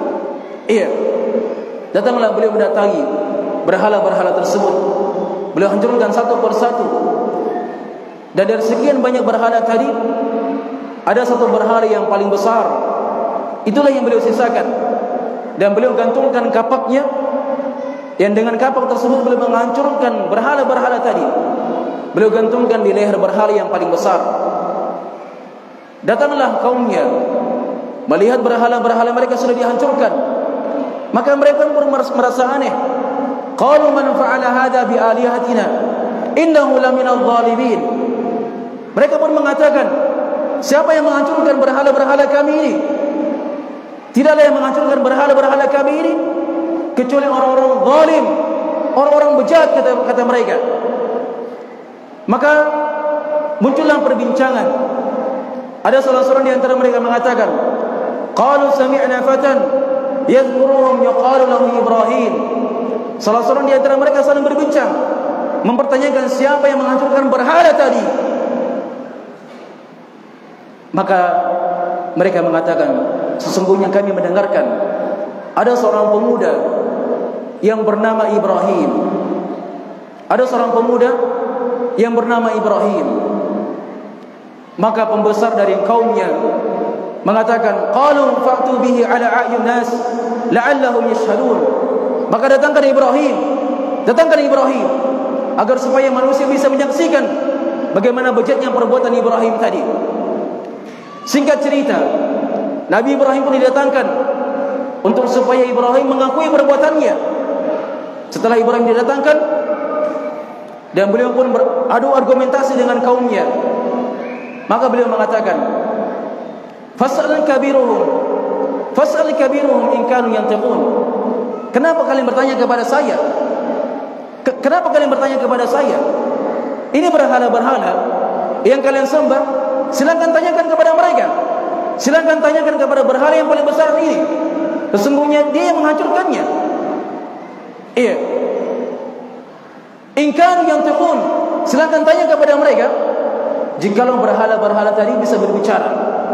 Datanglah beliau mendatangi berhala-berhala tersebut. Beliau hancurkan satu persatu. Dan dari sekian banyak berhala tadi, ada satu berhala yang paling besar. Itulah yang beliau sisakan. Dan beliau gantungkan kapaknya, yang dengan kapak tersebut beliau menghancurkan berhala-berhala tadi. Beliau gantungkan di leher berhala yang paling besar. Datanglah kaumnya melihat berhala-berhala mereka sudah dihancurkan. Maka mereka pun merasa aneh. Qalu man fa'ala hadha bi alihatina innahu laminadh dhalimin. Mereka pun mengatakan, siapa yang menghancurkan berhala-berhala kami ini? Tidaklah yang menghancurkan berhala-berhala kami ini kecuali orang-orang zalim, orang-orang bejat, kata mereka. Maka muncullah perbincangan. Ada salah seorang di antara mereka mengatakan, qalu sami'na fatan yadhkuruhum yuqalu lahu Ibrahim. Salah seorang di antara mereka saling berbincang, mempertanyakan siapa yang menghancurkan berhala tadi. Maka mereka mengatakan, sesungguhnya kami mendengarkan ada seorang pemuda yang bernama Ibrahim. Ada seorang pemuda yang bernama Ibrahim. Maka pembesar dari kaumnya mengatakan, qalu fa'tu bihi ala a'yun nas la'allahum yashhadun. Maka datangkan Ibrahim agar supaya manusia bisa menyaksikan bagaimana bejatnya perbuatan Ibrahim tadi. Singkat cerita, Nabi Ibrahim pun didatangkan untuk supaya Ibrahim mengakui perbuatannya. Setelah Ibrahim didatangkan dan beliau pun beradu argumentasi dengan kaumnya, maka beliau mengatakan, fas'al kabiruhum in kanu yantiqun. Kenapa kalian bertanya kepada saya? Kenapa kalian bertanya kepada saya? Ini berhala-berhala yang kalian sembah, silakan tanyakan kepada mereka. Silakan tanyakan kepada berhala yang paling besar ini. Sesungguhnya dia yang menghancurkannya. In kanu yantiqun, silakan tanya kepada mereka. Jikalau berhala-berhala tadi bisa berbicara.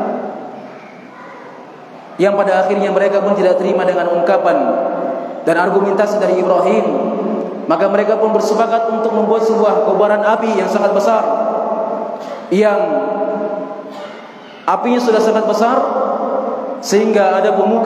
Yang pada akhirnya mereka pun tidak terima dengan ungkapan dan argumentasi dari Ibrahim. Maka mereka pun bersepakat untuk membuat sebuah kobaran api yang sangat besar, yang apinya sudah sangat besar sehingga ada pemuka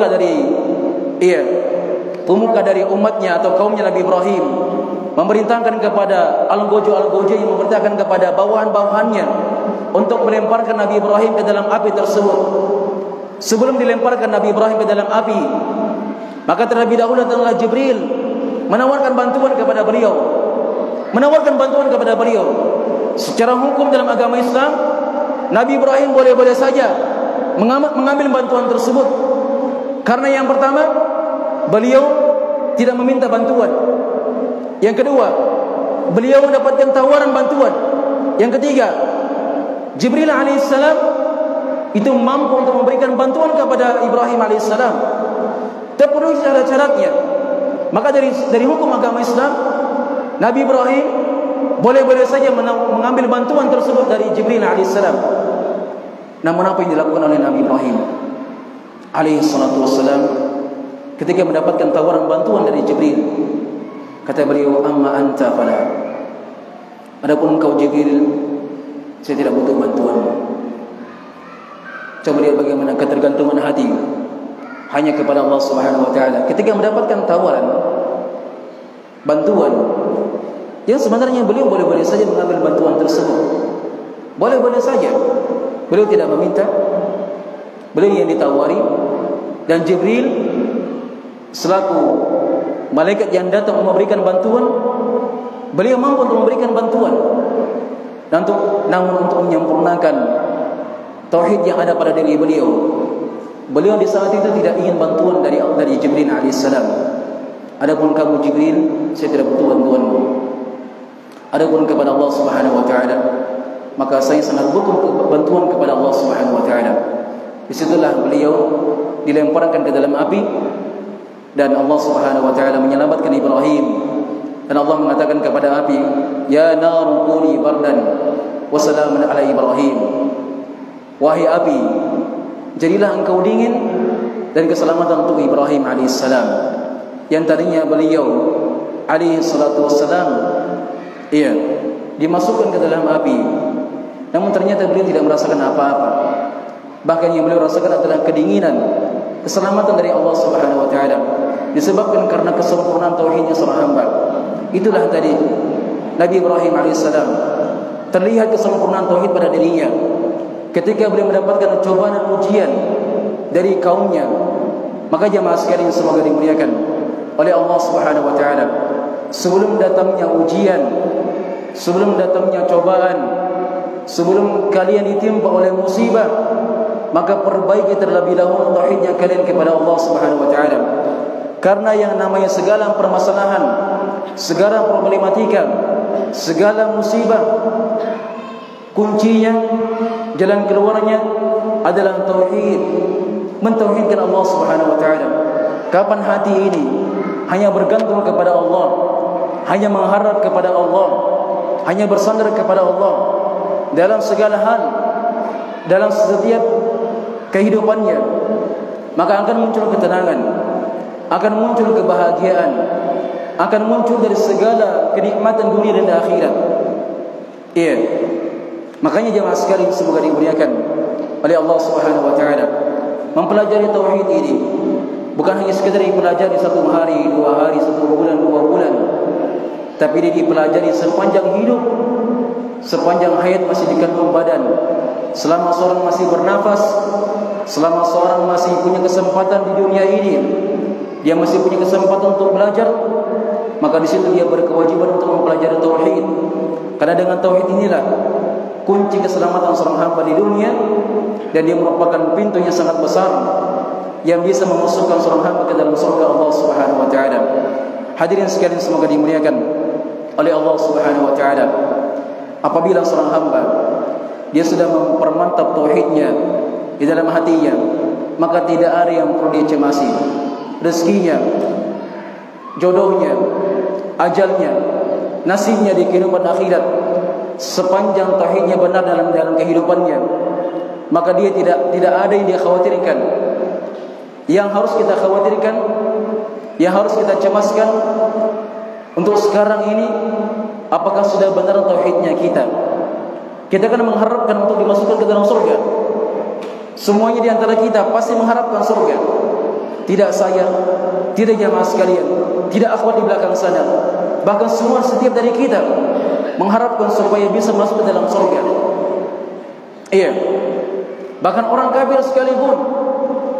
dari umatnya atau kaumnya Nabi Ibrahim memerintahkan kepada algojo yang memerintahkan kepada bawahan-bawahannya untuk melemparkan Nabi Ibrahim ke dalam api tersebut. sebelum dilemparkan Nabi Ibrahim ke dalam api, maka terlebih dahulu datanglah Jibril menawarkan bantuan kepada beliau. Secara hukum dalam agama Islam, Nabi Ibrahim boleh-boleh saja mengambil bantuan tersebut. Karena yang pertama, beliau tidak meminta bantuan. Yang kedua, beliau mendapatkan tawaran bantuan. Yang ketiga, Jibril alaihissalam itu mampu untuk memberikan bantuan kepada Ibrahim alaihissalam. Terpenuhi syarat-syaratnya. Maka dari hukum agama Islam, Nabi Ibrahim boleh-boleh saja mengambil bantuan tersebut dari Jibril alaihissalam. Namun apa yang dilakukan oleh Nabi Ibrahim alaihissalatu wassalam ketika mendapatkan tawaran bantuan dari Jibril? Kata beliau, amma anta fala. Adapun engkau Jibril, saya tidak butuh bantuanmu. Coba lihat bagaimana ketergantungan hati hanya kepada Allah Subhanahu wa taala. Ketika mendapatkan tawaran bantuan, yang sebenarnya beliau boleh-boleh saja mengambil bantuan tersebut. Boleh-boleh saja. Beliau tidak meminta, beliau yang ditawari. Dan Jibril selaku malaikat yang datang memberikan bantuan, beliau mampu untuk memberikan bantuan. Namun untuk menyempurnakan tauhid yang ada pada diri beliau, beliau di saat itu tidak ingin bantuan dari Jibril alaihissalam. Adapun kamu Jibril, saya tidak butuh bantuanmu. Adapun kepada Allah Subhanahu wa taala, maka saya sangat butuh bantuan kepada Allah Subhanahu wa taala. Disitulah beliau dilemparkan ke dalam api, dan Allah Subhanahu wa taala menyelamatkan Ibrahim. Dan Allah mengatakan kepada api, ya nar kuni bardan wa salaman ala Ibrahim. Wahai api, jadilah engkau dingin dan keselamatan untuk Ibrahim alaihissalam. Yang tadinya beliau alaihissalatu wassalam dimasukkan ke dalam api, namun ternyata beliau tidak merasakan apa-apa. Bahkan yang beliau rasakan adalah kedinginan, keselamatan dari Allah Subhanahu wa taala, disebabkan karena kesempurnaan tauhidnya seorang hamba. Itulah tadi Nabi Ibrahim alaihissalam, terlihat kesempurnaan tauhid pada dirinya ketika beliau mendapatkan cobaan dan ujian dari kaumnya. Maka jemaah sekalian semoga dimuliakan oleh Allah Subhanahu wa taala, sebelum datangnya ujian, sebelum datangnya cobaan, sebelum kalian ditimpa oleh musibah, maka perbaiki terlebih dahulu tauhidnya kalian kepada Allah Subhanahu wa taala. Karena yang namanya segala permasalahan, segala problematika, segala musibah, kuncinya, jalan keluarnya adalah tauhid. Mentauhidkan Allah Subhanahu wa taala. Kapan hati ini hanya bergantung kepada Allah, hanya mengharap kepada Allah, hanya bersandar kepada Allah dalam segala hal, dalam setiap kehidupannya, maka akan muncul ketenangan, akan muncul kebahagiaan, akan muncul dari segala kenikmatan dunia dan akhirat. Makanya jemaah sekalian semoga dimuliakan oleh Allah Subhanahu wa taala, mempelajari tauhid ini bukan hanya sekedar dipelajari 1 hari, 2 hari, 1 bulan, 2 bulan, tapi dia dipelajari sepanjang hidup, sepanjang hayat masih di kandung badan. Selama seorang masih bernafas, selama seorang masih punya kesempatan di dunia ini, dia masih punya kesempatan untuk belajar, maka di situ dia berkewajiban untuk mempelajari tauhid. Karena dengan tauhid inilah kunci keselamatan seorang hamba di dunia, dan dia merupakan pintu yang sangat besar yang bisa memasukkan seorang hamba ke dalam surga Allah Subhanahu wa taala. Hadirin sekalian semoga dimuliakan oleh Allah Subhanahu wa taala. Apabila seorang hamba dia sudah mempermantap tauhidnya di dalam hatinya, maka tidak ada yang perlu dia cemasi. Rezekinya, jodohnya, ajalnya, nasibnya di kehidupan akhirat, sepanjang tauhidnya benar dalam kehidupannya, maka dia tidak ada yang dia khawatirkan. Yang harus kita khawatirkan, yang harus kita cemaskan untuk sekarang ini, apakah sudah benar tauhidnya kita? Kita kan mengharapkan untuk dimasukkan ke dalam surga. Semuanya di antara kita pasti mengharapkan surga. Tidak saya, tidak jamaah sekalian, tidak akhwat di belakang sana, bahkan semua setiap dari kita mengharapkan supaya bisa masuk ke dalam surga. Bahkan orang kafir sekalipun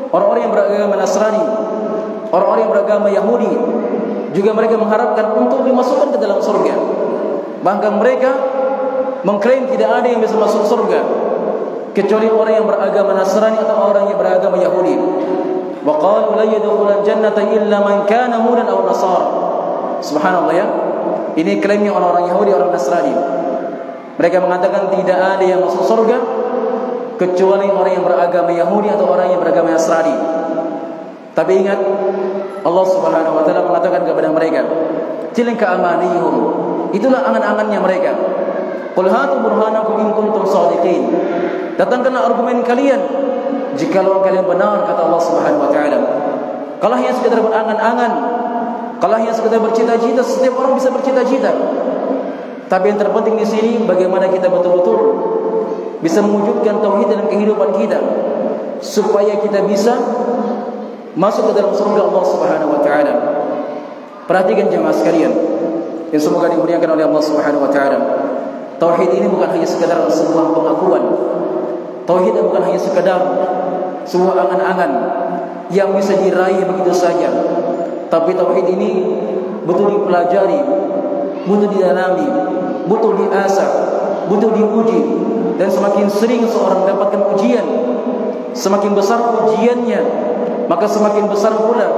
orang-orang yang beragama Nasrani, orang-orang yang beragama Yahudi, juga mereka mengharapkan untuk dimasukkan ke dalam surga. Bahkan mereka mengklaim tidak ada yang bisa masuk surga kecuali orang yang beragama Nasrani atau orang yang beragama Yahudi. Wa qalu la yadkhulul jannata illa man kana hudan aw nasara. Subhanallah ya. Ini klaimnya orang-orang Yahudi, orang Nasrani. Mereka mengatakan tidak ada yang masuk surga kecuali orang yang beragama Yahudi atau orang yang beragama Nasrani. Tapi ingat, Allah Subhanahu wa taala mengatakan kepada mereka, tilka amaniyuhum, itulah angan-angannya mereka. Qul hatu burhanakum in kuntum shadiqin, datangkanlah argumen kalian jikalau kalian benar, kata Allah Subhanahu wa taala. Kalau hanya sekedar berangan-angan, kalau hanya sekedar bercita-cita, setiap orang bisa bercita-cita. Tapi yang terpenting di sini bagaimana kita betul-betul bisa mewujudkan tauhid dalam kehidupan kita supaya kita bisa masuk ke dalam surga Allah Subhanahu wa taala. Perhatikan jemaah sekalian yang semoga dimuliakan oleh Allah Subhanahu wa taala. Tauhid ini bukan hanya sekadar sebuah pengakuan. Tauhid bukan hanya sekadar sebuah angan-angan yang bisa diraih begitu saja. Tapi tauhid ini betul dipelajari, butuh didalami, butuh diasah, butuh diuji. Dan semakin sering seorang mendapatkan ujian, semakin besar ujiannya, maka semakin besar pula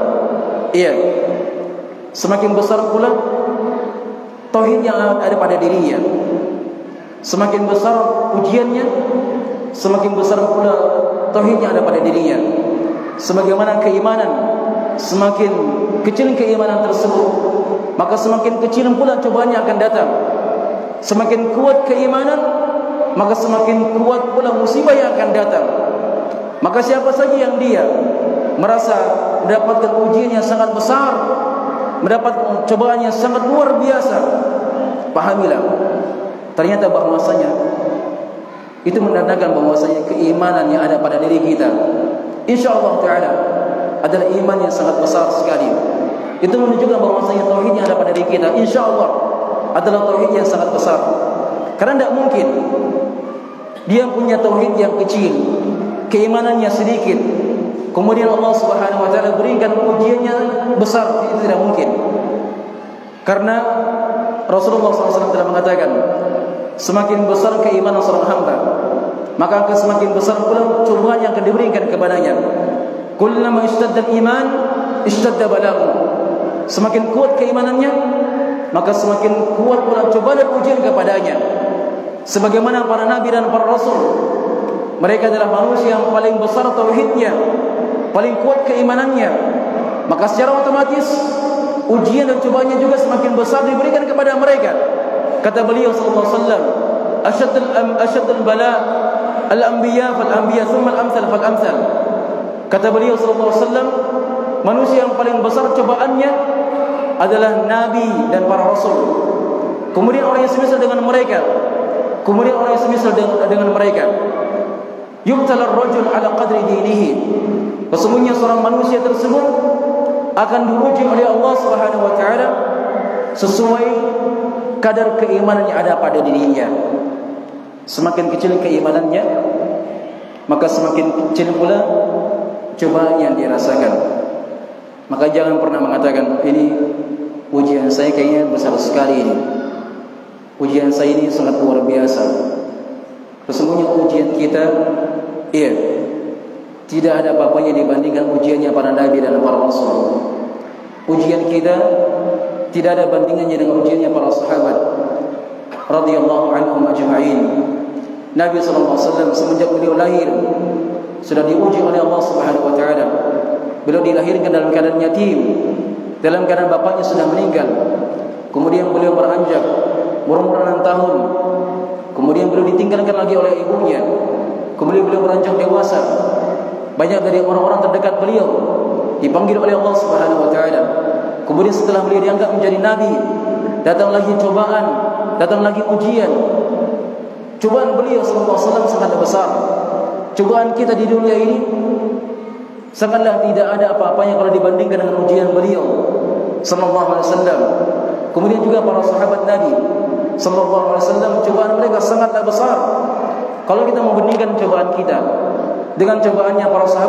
semakin besar pula tauhid yang ada pada dirinya. Semakin besar ujiannya, semakin besar pula tauhid yang ada pada dirinya. Sebagaimana keimanan, semakin kecil keimanan tersebut, maka semakin kecil pula cobaannya akan datang. Semakin kuat keimanan, maka semakin kuat pula musibah yang akan datang. Maka siapa saja yang dia merasa mendapatkan ujian yang sangat besar, mendapat cobaan yang sangat luar biasa, pahamilah, ternyata bahwasanya itu menandakan bahwasanya keimanan yang ada pada diri kita, insyaallah taala, adalah iman yang sangat besar sekali. Itu menunjukkan bahwasanya tauhid yang ada pada diri kita, insyaallah, adalah tauhid yang sangat besar. Karena tidak mungkin dia punya tauhid yang kecil, keimanannya sedikit, kemudian Allah Subhanahu wa taala berikan ujiannya besar. Itu tidak mungkin. Karena Rasulullah SAW telah mengatakan, semakin besar keimanan seorang hamba, maka akan semakin besar pula cobaan yang akan diberikan kepadanya. Kullama ishtadda al-iman ishtadda balaghu. Semakin kuat keimanannya, maka semakin kuat pula cobaan dan ujian kepadanya. Sebagaimana para nabi dan para rasul, mereka adalah manusia yang paling besar tauhidnya, paling kuat keimanannya, maka secara otomatis ujian dan cobaannya juga semakin besar diberikan kepada mereka. Kata beliau sallallahu alaihi wasallam, asyaddul bala al-anbiya fal anbiya thumma al-amsal fal amsal. Kata beliau sallallahu alaihi wasallam, manusia yang paling besar cobaannya adalah nabi dan para rasul. Kemudian orang yang semisal dengan mereka, kemudian orang yang semisal dengan mereka. Yubtala ar-rajul ala qadri dinihi. Sesungguhnya seorang manusia tersebut akan diuji oleh Allah Subhanahu wa taala sesuai kadar keimanan yang ada pada dirinya. Semakin kecil keimanannya, maka semakin kecil pula cobaan yang dirasakan. Maka jangan pernah mengatakan, ini ujian saya kayaknya besar sekali ini, ujian saya ini sangat luar biasa. Sesungguhnya ujian kita tidak ada apa-apanya dibandingkan ujiannya para nabi dan para rasul. Ujian kita tidak ada bandingannya dengan ujiannya para sahabat radhiyallahu anhum ajma'in. Nabi sallallahu alaihi wasallam semenjak beliau lahir sudah diuji oleh Allah Subhanahu wa taala. Beliau dilahirkan dalam keadaan yatim, dalam keadaan bapaknya sudah meninggal. Kemudian beliau beranjak berumur 6 tahun. Kemudian beliau ditinggalkan lagi oleh ibunya. Kemudian beliau beranjak dewasa. Banyak dari orang-orang terdekat beliau dipanggil oleh Allah Subhanahu wa taala. Kemudian setelah beliau diangkat menjadi nabi, datang lagi cobaan, datang lagi ujian. Cobaan beliau sallallahu alaihi wasallam sangat besar. Cobaan kita di dunia ini sangatlah tidak ada apa-apanya kalau dibandingkan dengan ujian beliau sallallahu alaihi wasallam. Kemudian juga para sahabat Nabi sallallahu alaihi wasallam, cobaan mereka sangatlah besar. Kalau kita membandingkan cobaan kita dengan cobaannya para sahabat, tidak ada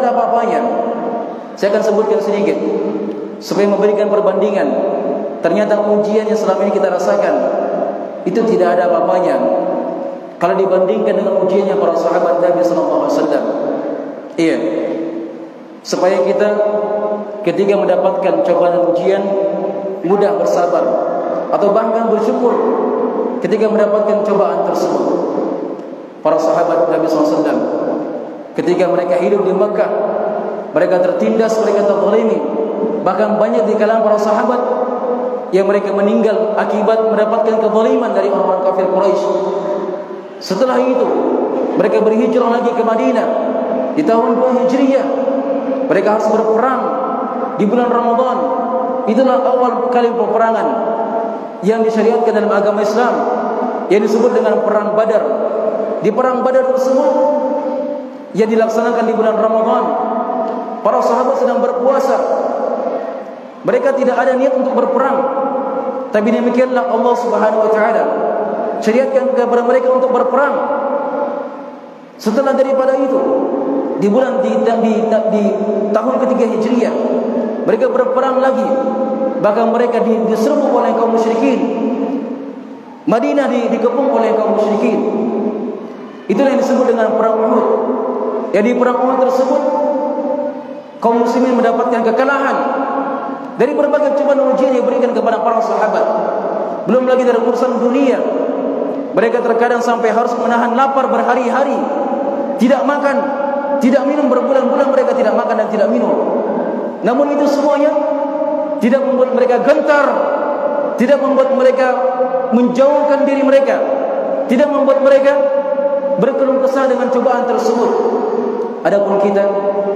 ada apa-apanya. Saya akan sebutkan sedikit supaya memberikan perbandingan. Ternyata ujian yang selama ini kita rasakan itu tidak ada apa-apanya kalau dibandingkan dengan ujiannya para sahabat Nabi sallallahu alaihi wasallam. Iya. Supaya kita ketika mendapatkan cobaan ujian mudah bersabar atau bahkan bersyukur ketika mendapatkan cobaan tersebut. Para sahabat Nabi SAW ketika mereka hidup di Mekah, mereka tertindas, mereka terzalimi. Bahkan banyak di kalangan para sahabat yang mereka meninggal akibat mendapatkan kezaliman dari orang-orang kafir Quraisy. Setelah itu mereka berhijrah lagi ke Madinah di tahun 2 Hijriah. Mereka harus berperang di bulan Ramadan. Itulah awal kali peperangan yang disyariatkan dalam agama Islam, yang disebut dengan perang Badar. Di perang Badar tersebut yang dilaksanakan di bulan Ramadan, para sahabat sedang berpuasa. Mereka tidak ada niat untuk berperang, tapi demikianlah Allah Subhanahu wa taala syariatkan kepada mereka untuk berperang. Setelah daripada itu, di bulan di tahun ketiga Hijriah, mereka berperang lagi. Bahkan mereka diserbu oleh kaum musyrikin. Madinah dikepung oleh kaum musyrikin. Itulah yang disebut dengan perang Uhud. Yang di perang Uhud tersebut kaum muslimin mendapatkan kekalahan dari berbagai cobaan ujian yang diberikan kepada para sahabat. Belum lagi dari urusan dunia. Mereka terkadang sampai harus menahan lapar berhari-hari, tidak makan, tidak minum, berbulan-bulan mereka tidak makan dan tidak minum. Namun itu semuanya tidak membuat mereka gentar, tidak membuat mereka menjauhkan diri mereka, tidak membuat mereka berkeluh kesah dengan cobaan tersebut. Adapun kita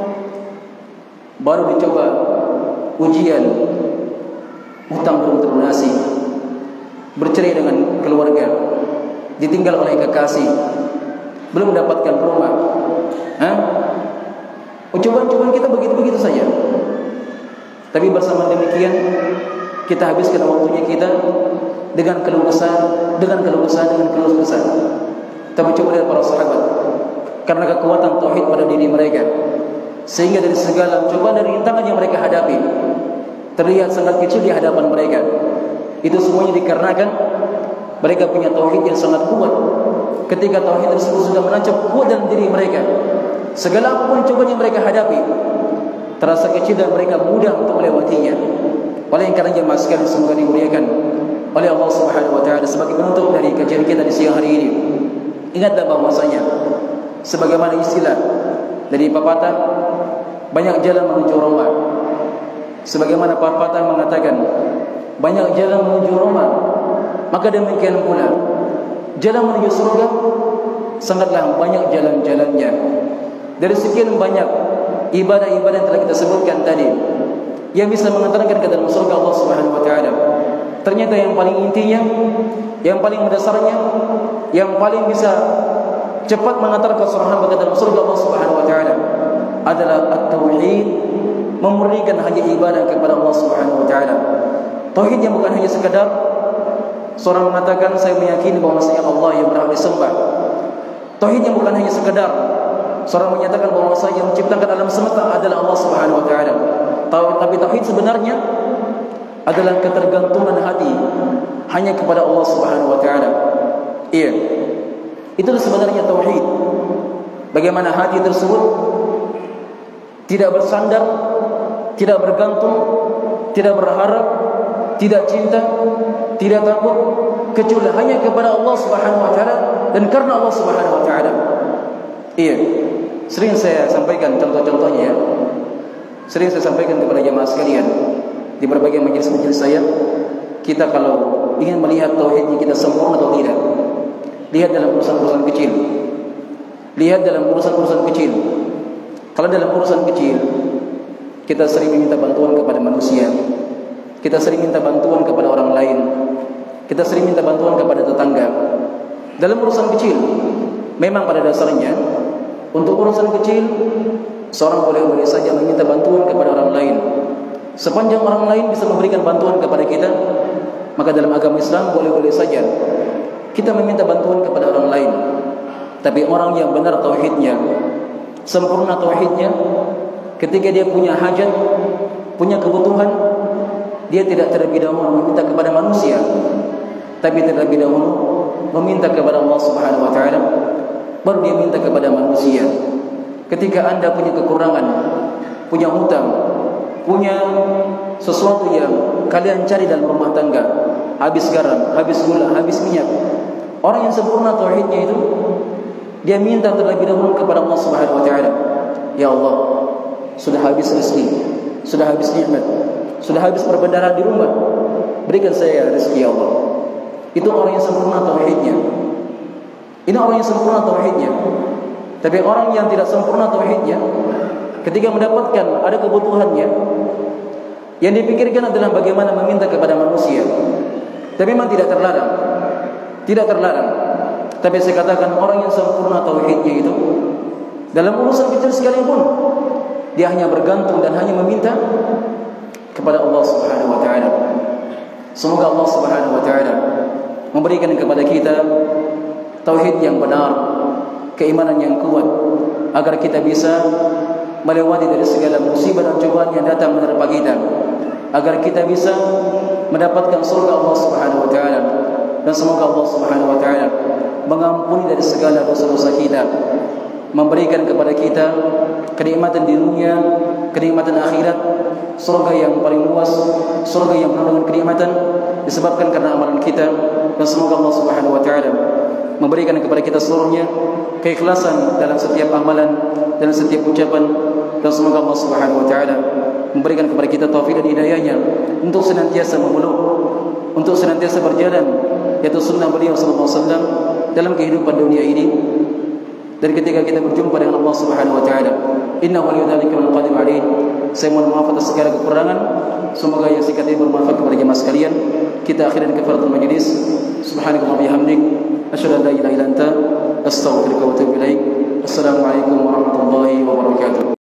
baru dicoba ujian, hutang belum terlunasi, bercerai dengan keluarga, ditinggal oleh kekasih, belum mendapatkan rumah. Cobaan-cobaan kita begitu-begitu saja. Tapi bersama demikian kita habiskan waktunya kita dengan keluh kesah, dengan keluh kesah. Tapi coba lihat para sahabat, karena kekuatan tauhid pada diri mereka, sehingga dari segala cobaan dan rintangan yang mereka hadapi terlihat sangat kecil di hadapan mereka. Itu semuanya dikarenakan mereka punya tauhid yang sangat kuat. Ketika tauhid tersebut sudah menancap kuat dalam diri mereka, segala apapun cobaan yang mereka hadapi terasa kecil dan mereka mudah untuk melewatinya. Oleh karena jemaah sekalian semoga dimuliakan oleh Allah Subhanahu wa taala, sebagai penutup dari kajian kita di siang hari ini, ingatlah bahwasanya sebagaimana istilah dari pepatah, banyak jalan menuju Roma. Sebagaimana pepatah mengatakan, banyak jalan menuju Roma, maka demikian pula jalan menuju surga sangatlah banyak jalan-jalannya. Dari sekian banyak ibadah-ibadah yang telah kita sebutkan tadi yang bisa mengantarkan ke dalam surga Allah Subhanahu wa taala, ternyata yang paling intinya, yang paling mendasarnya, yang paling bisa cepat mengantarkan seorang hamba ke dalam surga Allah Subhanahu wa taala adalah at-tauhid, memurnikan hanya ibadah kepada Allah Subhanahu wa taala. Tauhid yang bukan hanya sekadar seorang mengatakan saya meyakini bahwasanya Allah yang berhak disembah. Tauhid yang bukan hanya sekadar seorang menyatakan bahwasanya yang menciptakan alam semesta adalah Allah Subhanahu wa taala. Tapi tauhid sebenarnya adalah ketergantungan hati hanya kepada Allah Subhanahu wa taala. Iya. Itu sebenarnya tauhid. Bagaimana hati tersebut tidak bersandar, tidak bergantung, tidak berharap, tidak cinta, tidak takut kecuali hanya kepada Allah Subhanahu wa taala dan karena Allah Subhanahu wa taala. Iya. Sering saya sampaikan contoh-contohnya ya. Sering saya sampaikan kepada jemaah sekalian di berbagai majelis-majelis saya. Kita kalau ingin melihat tauhidnya kita sempurna atau tidak, lihat dalam urusan-urusan kecil. Lihat dalam urusan-urusan kecil. Kalau dalam urusan kecil kita sering meminta bantuan kepada manusia, kita sering minta bantuan kepada orang lain, kita sering minta bantuan kepada tetangga. Dalam urusan kecil, memang pada dasarnya untuk urusan kecil seorang boleh saja meminta bantuan kepada orang lain. Sepanjang orang lain bisa memberikan bantuan kepada kita, maka dalam agama Islam boleh saja kita meminta bantuan kepada orang lain. Tapi orang yang benar tauhidnya, sempurna tauhidnya, ketika dia punya hajat, punya kebutuhan, dia tidak terlebih dahulu meminta kepada manusia, tapi terlebih dahulu meminta kepada Allah Subhanahu wa taala, baru dia minta kepada manusia. Ketika Anda punya kekurangan, punya hutang, punya sesuatu yang kalian cari dalam rumah tangga, habis garam, habis gula, habis minyak, orang yang sempurna tauhidnya itu, dia minta terlebih dahulu kepada Allah Subhanahu wa taala, ya Allah, sudah habis rezeki, sudah habis nikmat, sudah habis perbendaharaan di rumah, berikan saya rezeki ya Allah. Itu orang yang sempurna tauhidnya. Ini orang yang sempurna tauhidnya. Tapi orang yang tidak sempurna tauhidnya, ketika mendapatkan ada kebutuhannya, yang dipikirkan adalah bagaimana meminta kepada manusia. Tapi memang tidak terlarang, tidak terlarang. Tapi saya katakan orang yang sempurna tauhidnya itu, dalam urusan kecil sekalipun, dia hanya bergantung dan hanya meminta kepada Allah Subhanahu wa taala. Semoga Allah Subhanahu wa taala memberikan kepada kita tauhid yang benar, keimanan yang kuat, agar kita bisa melewati dari segala musibah dan cobaan yang datang menerpa kita, agar kita bisa mendapatkan surga Allah Subhanahu wa taala. Dan semoga Allah Subhanahu wa taala mengampuni dari segala dosa-dosa kita, memberikan kepada kita kenikmatan di dunia, kenikmatan akhirat, surga yang paling luas, surga yang penuh dengan kenikmatan disebabkan karena amalan kita. Dan semoga Allah Subhanahu wa taala memberikan kepada kita seluruhnya keikhlasan dalam setiap amalan, dalam setiap ucapan. Dan semoga Allah Subhanahu wa taala memberikan kepada kita taufik dan hidayahnya untuk senantiasa memeluk, untuk senantiasa berjalan yaitu sunnah beliau sallallahu alaihi wasallam dalam kehidupan dunia ini. Dan ketika kita berjumpa dengan Allah Subhanahu wa taala, innahu waliyudzalika wal qadir alaih. Saya mohon maaf atas segala kekurangan. Semoga yang singkat ini bermanfaat kepada jemaah sekalian. Kita akhirin kafaratul majlis. Subhanakallahumma bihamdik, asyhadu an la ilaha illa anta